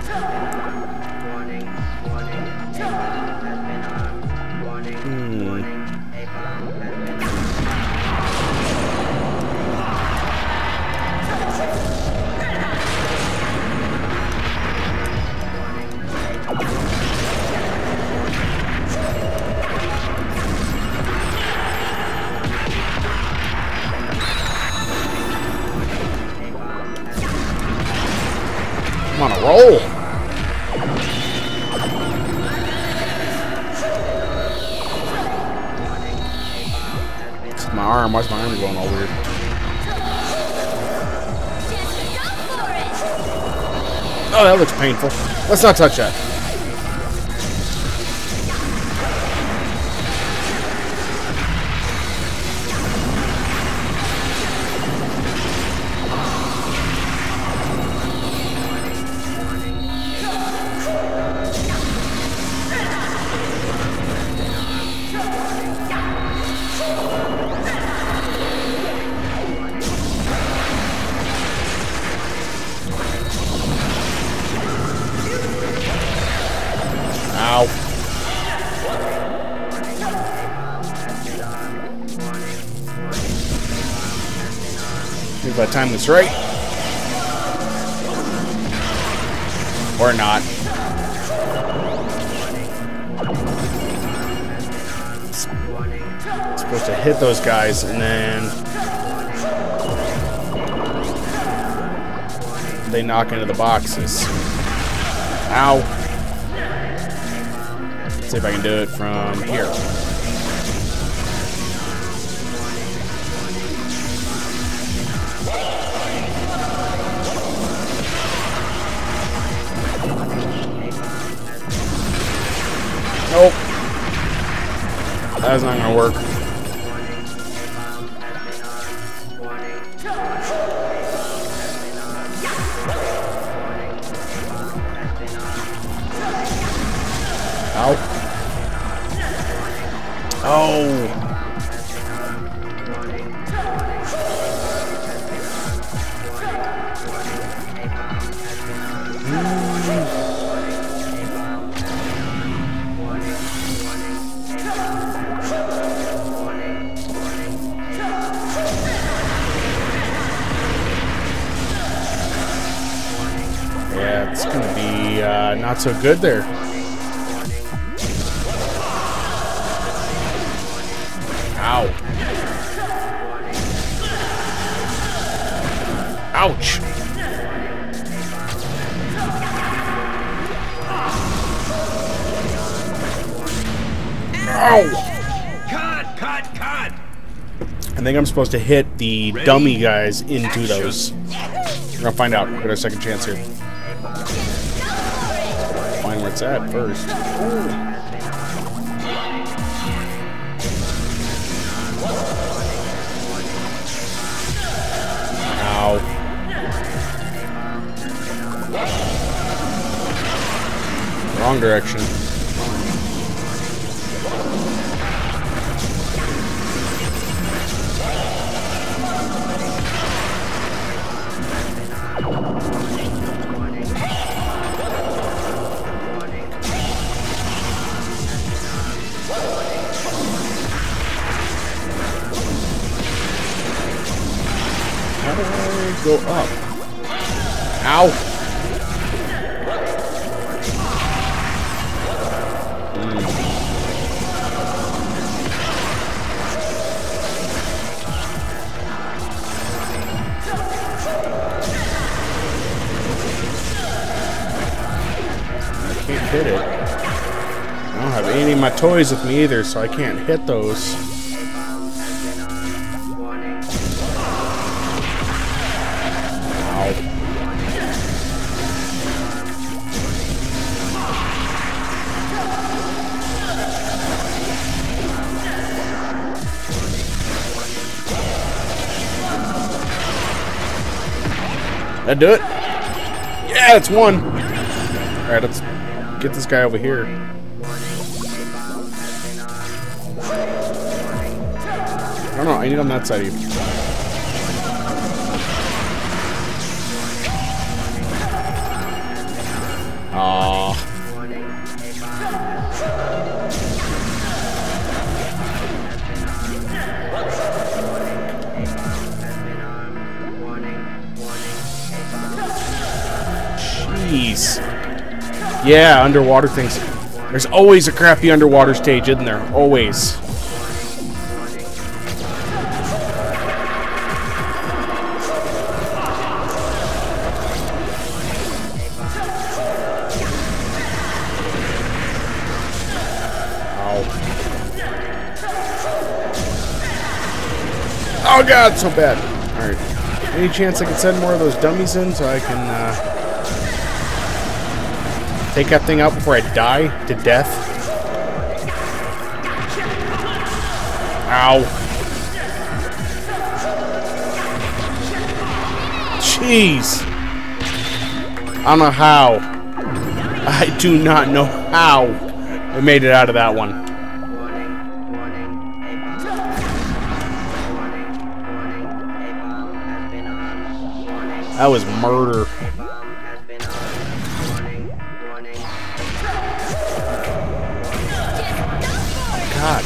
Hmm. I'm on a roll. It's my arm. Why's my arm going all weird? Oh, that looks painful. Let's not touch that. Ow. If I time this right. Or not. It's supposed to hit those guys and then they knock into the boxes. Ow. Let's see if I can do it from here. Nope. That's not gonna work. Ow. Oh. Yeah, it's gonna be uh, not so good there. Ow. Ouch. Ow. Cut, cut, cut. I think I'm supposed to hit the Ready? dummy guys into Action. those. We're gonna find out. We've got a second chance here. Find where it's at first. Ooh. Wrong direction. How do I go up? Ow! Can't hit it. I don't have any of my toys with me either, so I can't hit those. Ow. That do it? Yeah, it's one. All right, let's get this guy over here. I don't know. I need on that side of you. Aww. Jeez. Yeah, underwater things. There's always a crappy underwater stage, isn't there? Always. Oh god, so bad. Alright. Any chance I can send more of those dummies in so I can uh, take that thing out before I die to death? Ow. Jeez. I don't know how. I do not know how I made it out of that one. That was murder. God.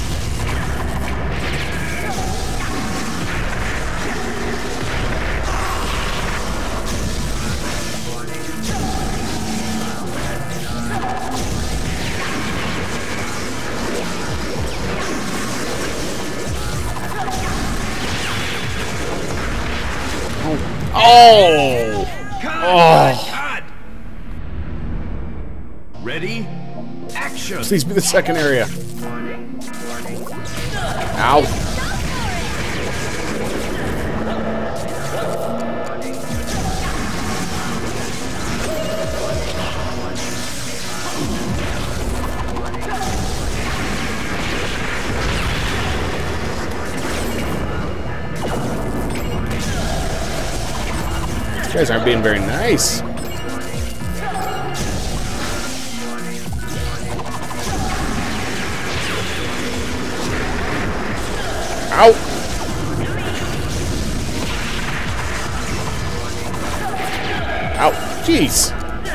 Oh! Oh! Ready? Action! Please be the second area. Ow. These guys aren't being very nice. Ow! Ow! Jeez!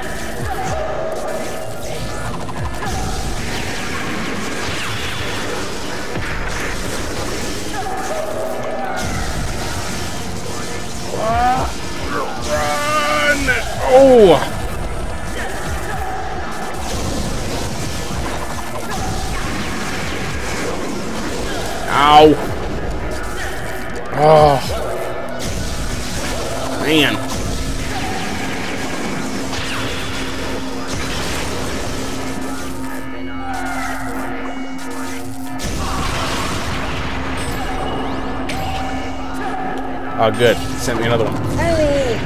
Uh, run! Oh! Ow! Oh, man. Oh, good. Sent me another one. Hey.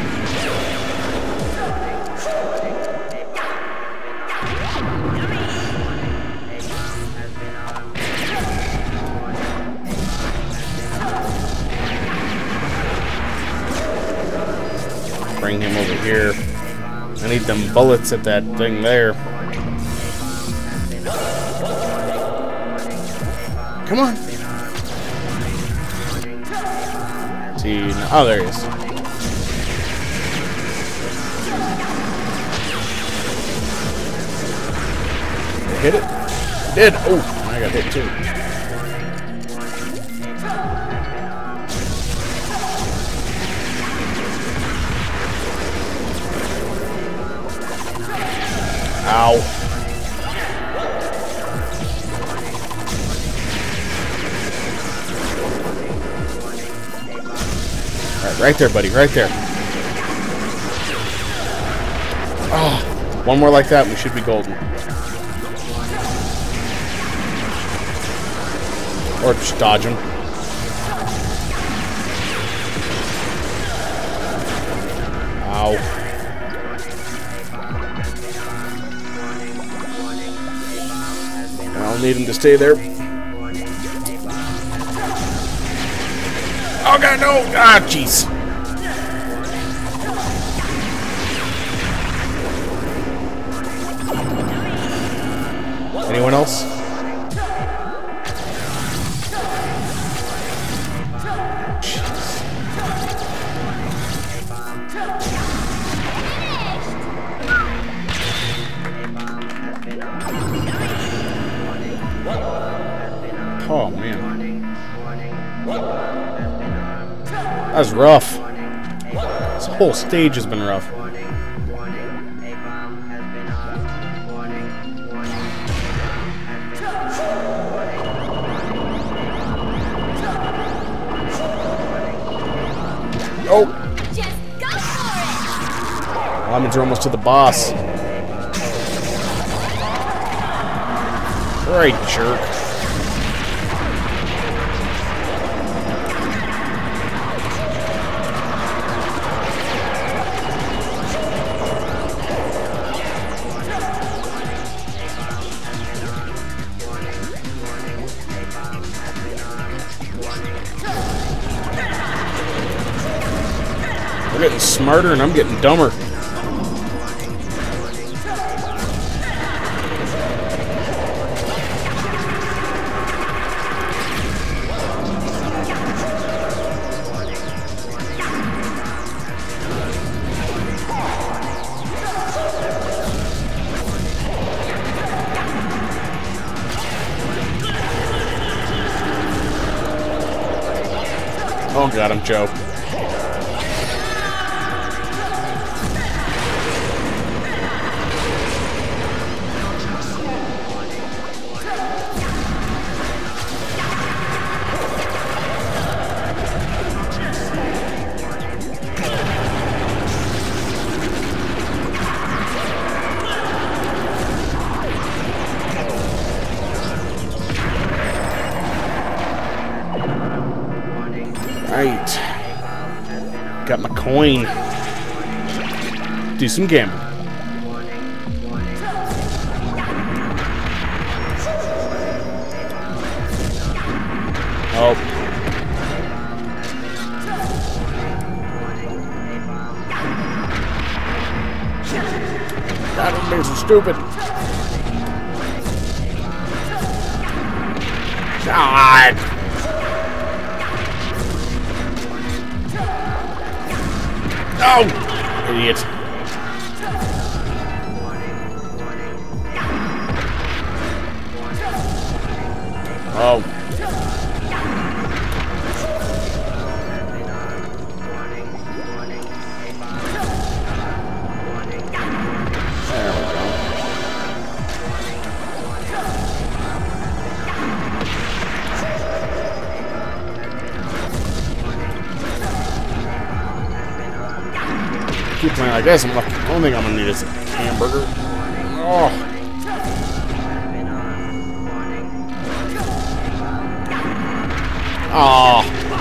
Bring him over here. I need them bullets at that thing there. Come on. See, oh, there he is. Hit it? Did. Oh, I got hit too. Ow. Alright, right there, buddy, right there. Oh, one more like that, we should be golden. Or just dodge him. Ow. I'll need him to stay there. Oh god, no! Ah, jeez. Anyone else? Oh man. That was rough. This whole stage has been rough. Oh! Just go for it! That means we're almost to the boss. Alright, jerk. getting smarter and I'm getting dumber. Oh, got him, Joe. Right. Got my coin. Do some gambling. Oh. God, I'm being so stupid. God. Oh, idiot. Oh. There we go. Keep playing like this. I'm like, the only thing I'm gonna need is a hamburger. Oh. Oh.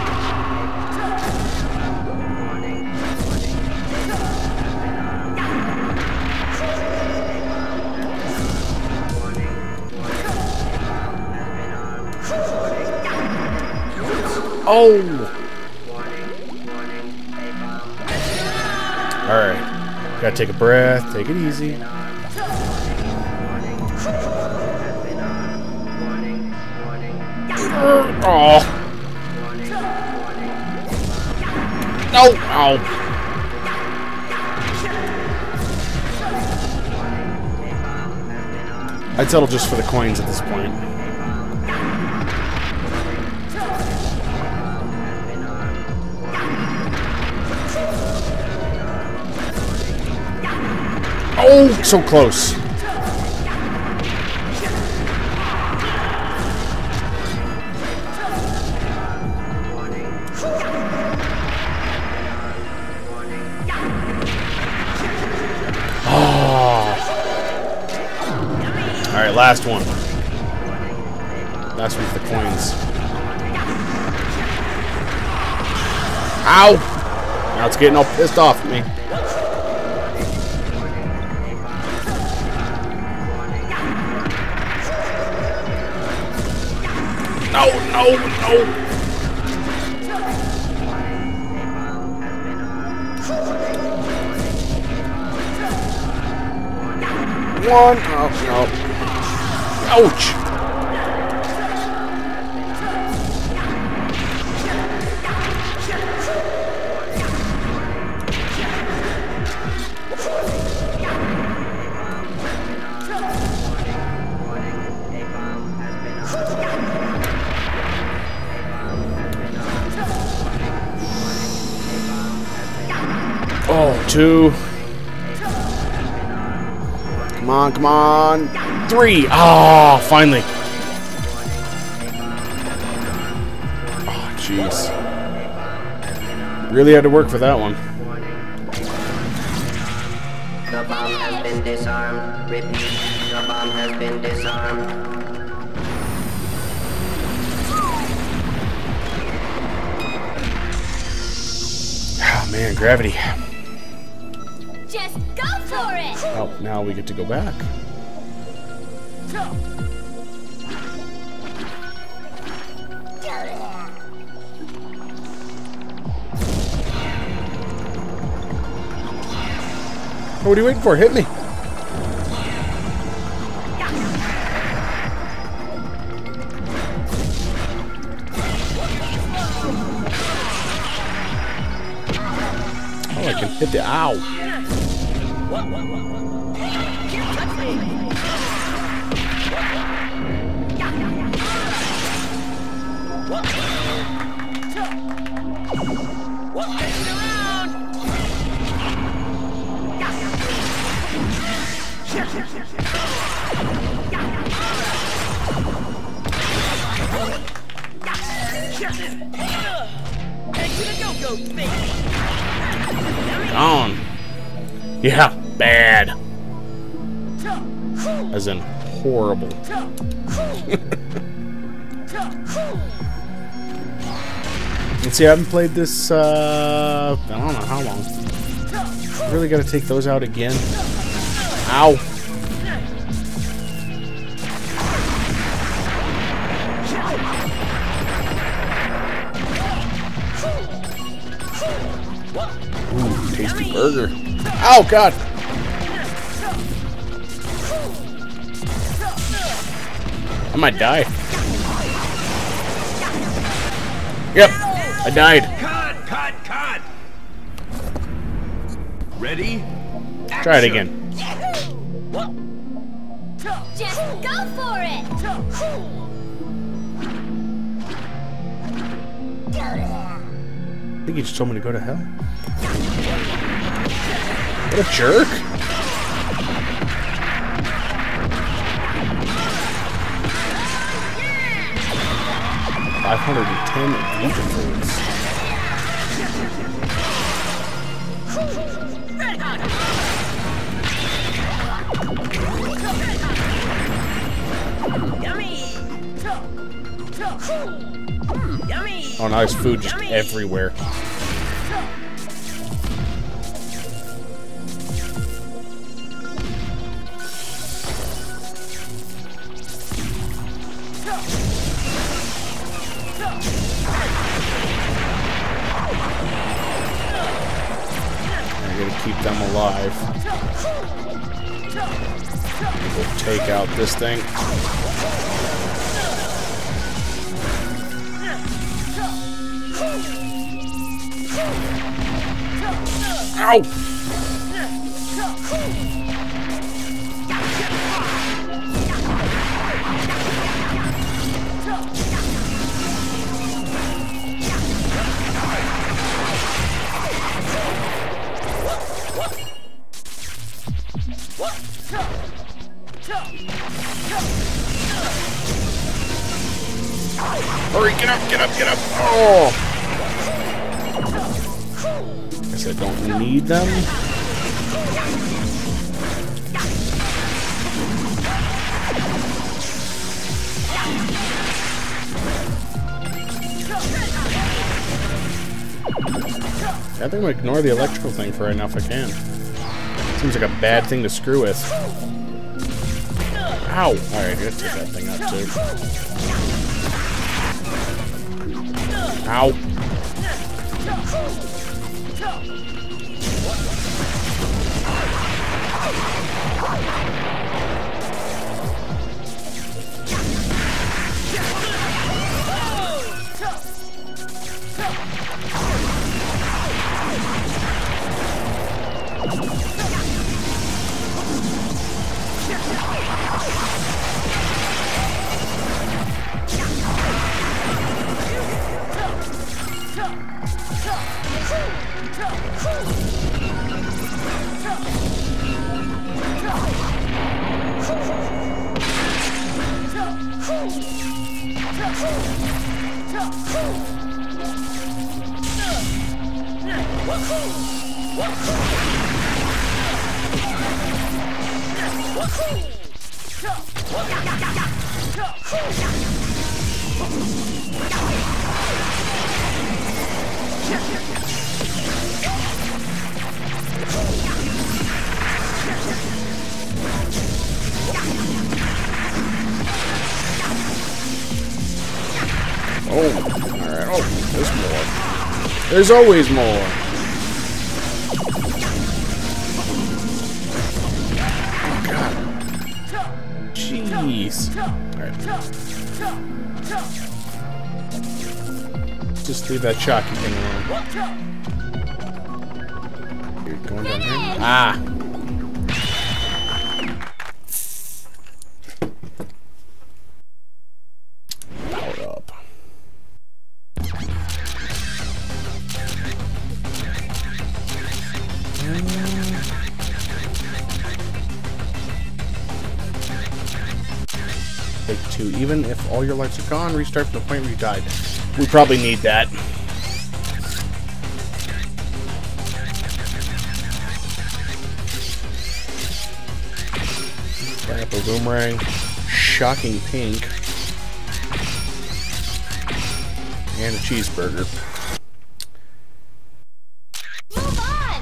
Oh. Alright. Gotta take a breath, take it easy. Oh. No! Ow. I'd settle just for the coins at this point. Oh, so close. Alright, last one. Last one for the coins. Ow! Now it's getting all pissed off at me. No, no, no! One. Oh, no. Ouch! Oh, two. Come on, come on. Three. Oh, finally. Oh, jeez. Really had to work for that one. The bomb has been disarmed. Repeat, the bomb has been disarmed. Oh, man, gravity. Just go for it! Oh, now we get to go back. What are you waiting for? Hit me. Oh, I can hit the ow. On. Yeah, bad. As in horrible. Let's see, I haven't played this, uh, I don't know how long. Really gotta take those out again. Ow. Ooh, tasty burger. Oh, God. I might die. Yep, I died. Cut, cut, cut. Ready? Try it again. Just go for it! I think he just told me to go to hell. What a jerk. five hundred ten adventures. Oh, now there's food just everywhere. I'm gonna keep them alive. We'll take out this thing. Ow! Hurry, get up, get up, get up! Oh! Guess I don't need them. I think I'm gonna ignore the electrical thing for right now if I can. Seems like a bad thing to screw with. Ow! Alright, I gotta take that thing out too. Ow! Oh, alright. Oh, there's more. There's always more. Jeez. Alright. Just leave that shocky thing alone. You're going down here? Ah! Power up. Take two. Even if all your lights are gone, restart from the point where you died. We probably need that. Pineapple boomerang. Shocking pink. And a cheeseburger. Move on!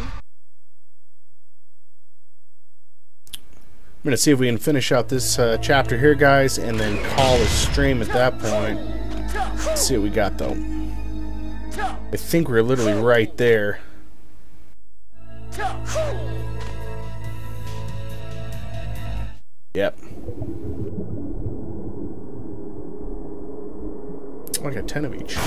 I'm going to see if we can finish out this uh, chapter here, guys, and then call a stream at that point. Let's see what we got, though. I think we're literally right there. Yep. Oh, I got ten of each.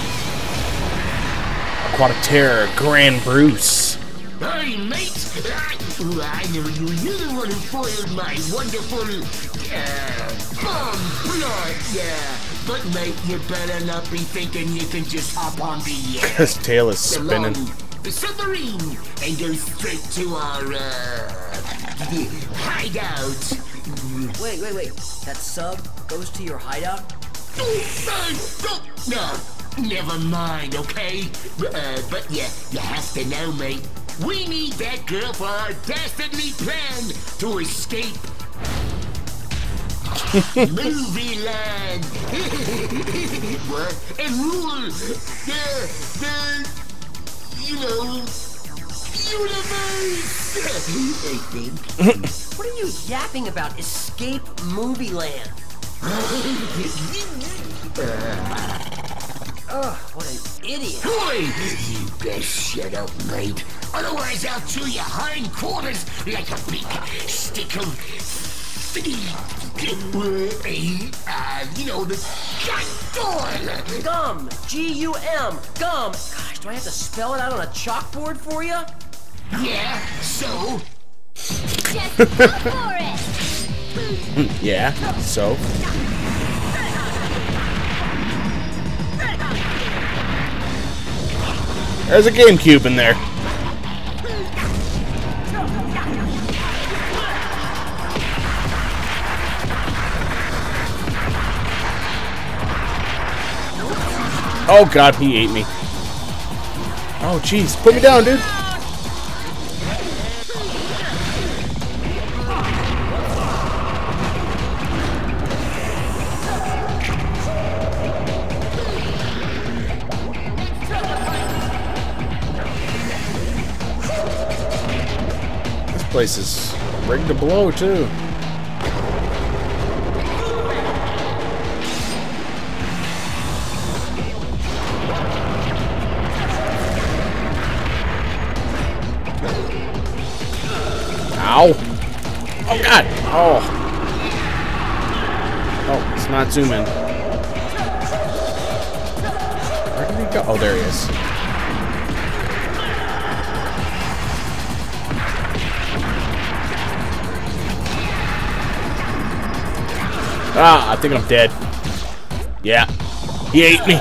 Aquatic Terror, Grand Bruce. Hey, mate! I never knew you the one who foiled my wonderful, uh, bomb blood, yeah. But, mate, you better not be thinking you can just hop on the, uh, His tail is the spinning. long- the submarine and go straight to our, uh, hideout. Wait, wait, wait. That sub goes to your hideout? No, never mind, okay? Uh, but yeah, you have to know, mate. We need that girl for our dastardly plan to escape Movie Land. What? And rule the, the, you know, universe. I think. What are you yapping about? Escape Movie Land. Ugh, what an idiot. Boy, you best shut up, mate. Otherwise, I'll chew your hindquarters like a big stick of sticky. Uh, you know, the gum. Gum. G U M. Gum. Gosh, do I have to spell it out on a chalkboard for you? Yeah, so? Just go for it! Yeah, so? There's a GameCube in there. Oh god, he ate me. Oh jeez, put me down, dude. This place is rigged to blow too. Ow! Oh god! Oh! Oh, it's not zooming. Where did he go? Oh, there he is. Ah, I think I'm dead. Yeah. He ate me.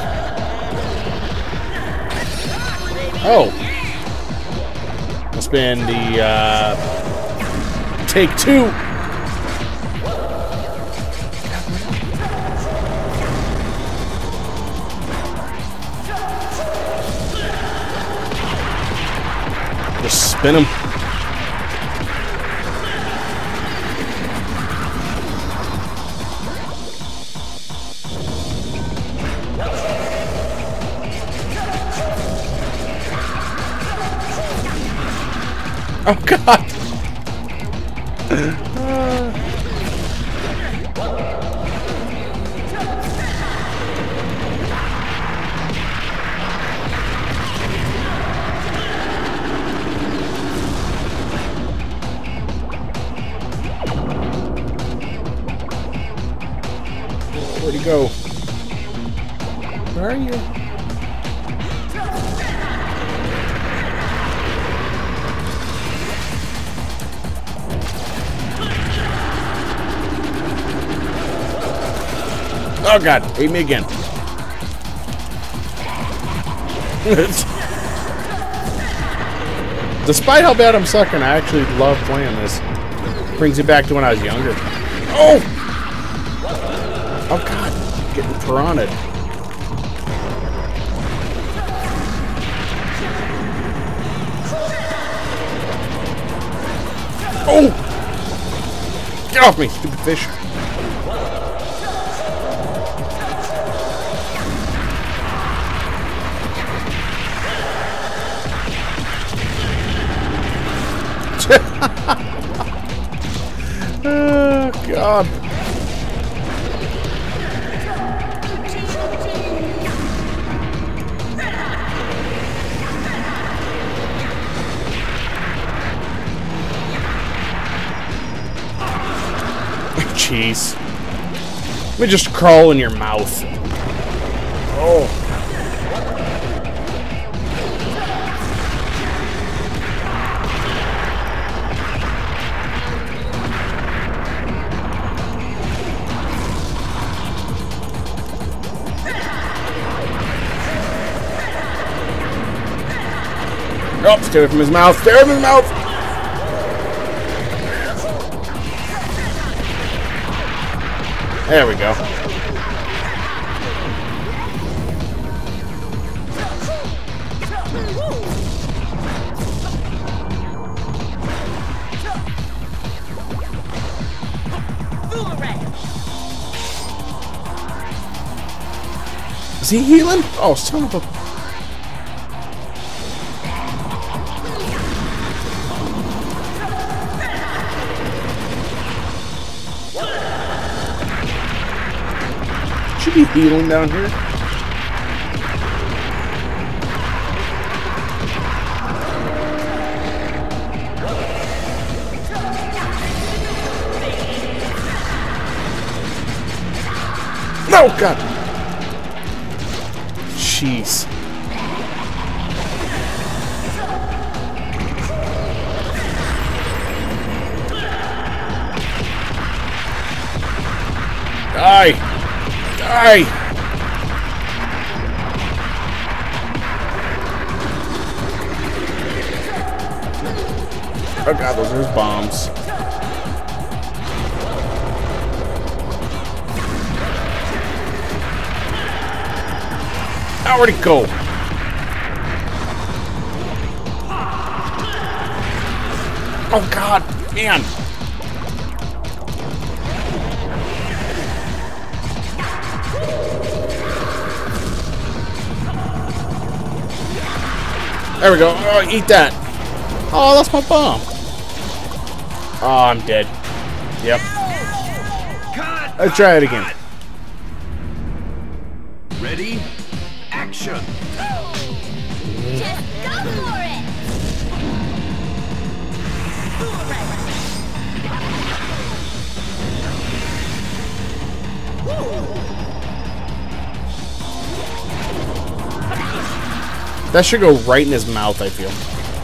Oh. Must been the, uh... Take two. Just spin him. Oh god. Where'd he go? Where are you? Oh god, ate me again. Despite how bad I'm sucking, I actually love playing this. Brings me back to when I was younger. Oh! Oh god, getting piranha'd. Oh! Get off me, stupid fish. Oh, God. Jeez. Let me just crawl in your mouth. Oh. Oh, stay away from his mouth. Stay away from his mouth. There we go. Is he healing? Oh, son of a... Should be healing down here. No, God. Jeez. Die. Die. Oh God, those are his bombs. Where'd he go? Oh God, man. There we go. Oh, eat that. Oh, that's my bomb. Oh, I'm dead. Yep. Let's try it again. Ready? Action! Just go for it! That should go right in his mouth, I feel.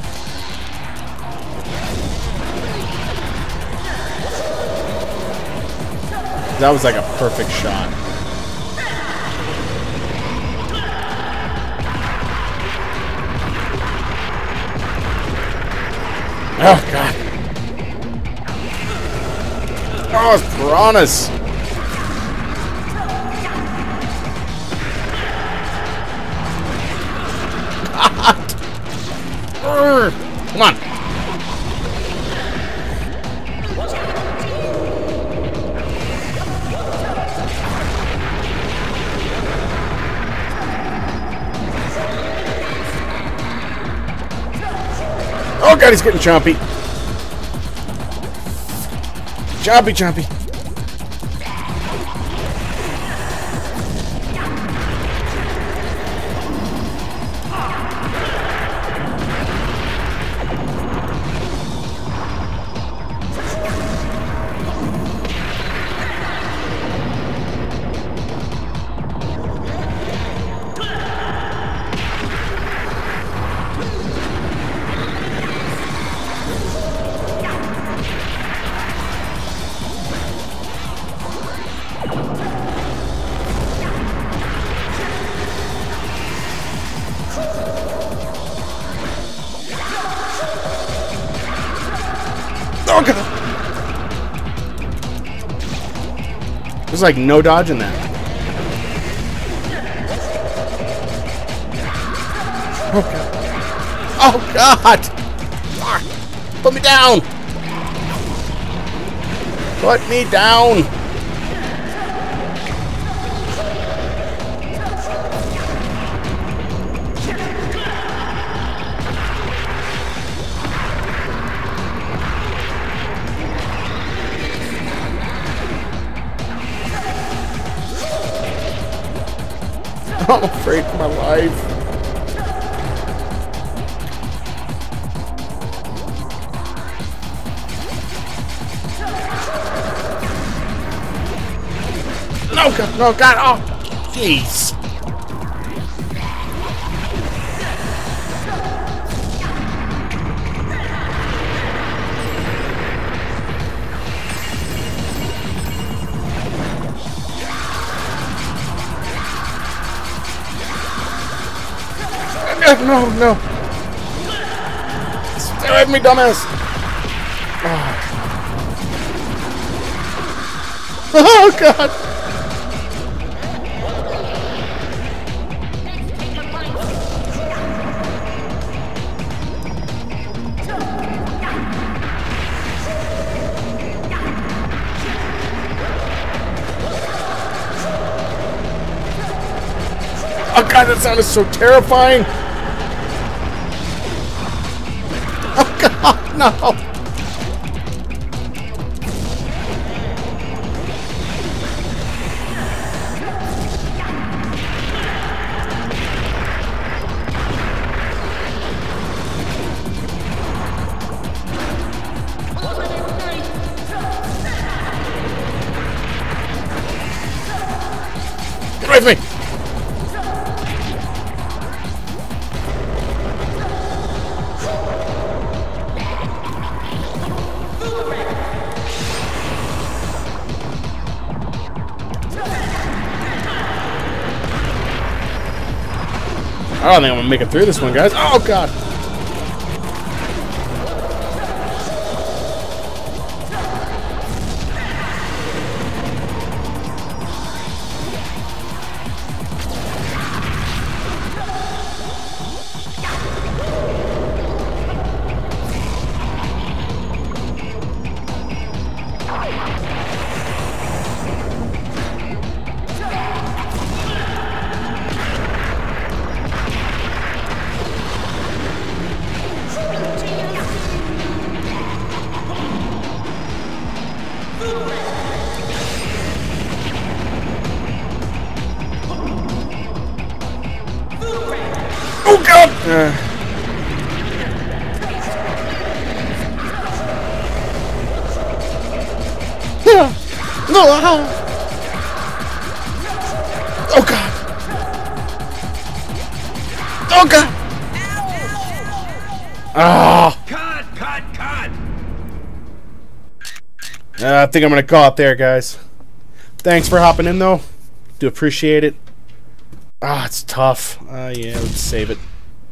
That was like a perfect shot. Oh, God. Oh, it's piranhas. Come on. Oh God, he's getting chompy. Chompy, chompy. Oh, God. There's like no dodging that. Oh, God. Oh, God. Put me down. Put me down. I'm afraid for my life. No, God, no, God, oh, jeez. No, no. Stay away from me, dumbass. Oh, oh God. Oh God, that sound is so terrifying. Oh God, no. Get away from me. I don't think I'm gonna make it through this one, guys. Oh God! Oh God! Uh. No! Oh God! Oh God! Ah! Cut, cut, cut! Uh, I think I'm gonna call it there, guys. Thanks for hopping in, though. Do appreciate it. Ah, it's tough. Uh, yeah, let's save it.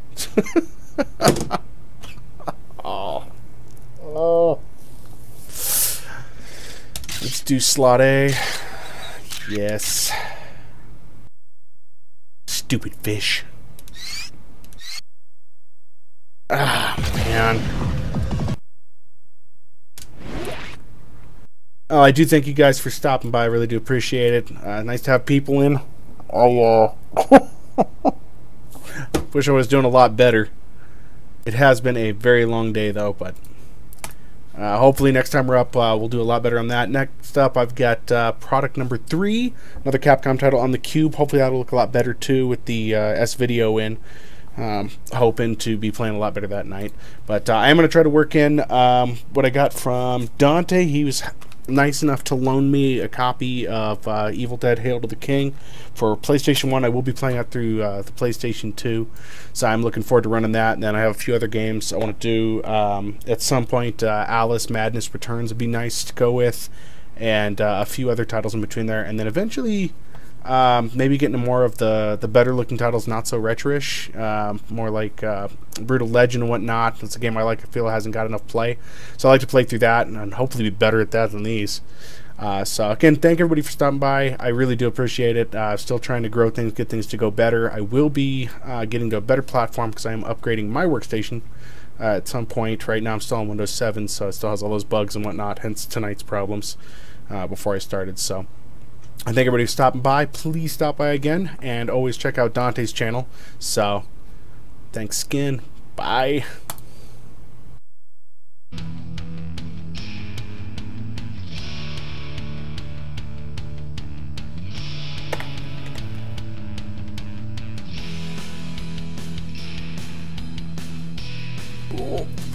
Oh. Oh. Let's do slot A. Yes. Stupid fish. Ah, man. Oh, I do thank you guys for stopping by. I really do appreciate it. Uh, nice to have people in. Oh, uh, wish I was doing a lot better. It has been a very long day, though, but uh, hopefully next time we're up, uh, we'll do a lot better on that. Next up, I've got uh, product number three, another Capcom title on the Cube. Hopefully that'll look a lot better, too, with the uh, S-Video in. Um, hoping to be playing a lot better that night. But uh, I am going to try to work in um, what I got from Dante. He was nice enough to loan me a copy of uh, Evil Dead Hail to the King for PlayStation one. I will be playing that through uh, the PlayStation two, so I'm looking forward to running that. And then I have a few other games I want to do um, at some point. uh, Alice Madness Returns would be nice to go with, and uh, a few other titles in between there. And then eventually Um, maybe getting more of the the better looking titles, not so retro-ish, um, more like uh, Brutal Legend and whatnot. It's a game I like. I feel hasn't got enough play, so I like to play through that and, and hopefully be better at that than these. Uh, so again, thank everybody for stopping by. I really do appreciate it. Uh, still trying to grow things, get things to go better. I will be uh, getting to a better platform because I am upgrading my workstation uh, at some point. Right now I'm still on Windows seven, so it still has all those bugs and whatnot, hence tonight's problems uh, before I started. So I thank everybody for stopping by. Please stop by again, and always check out Dante's channel. So thanks, Skin. Bye. Cool.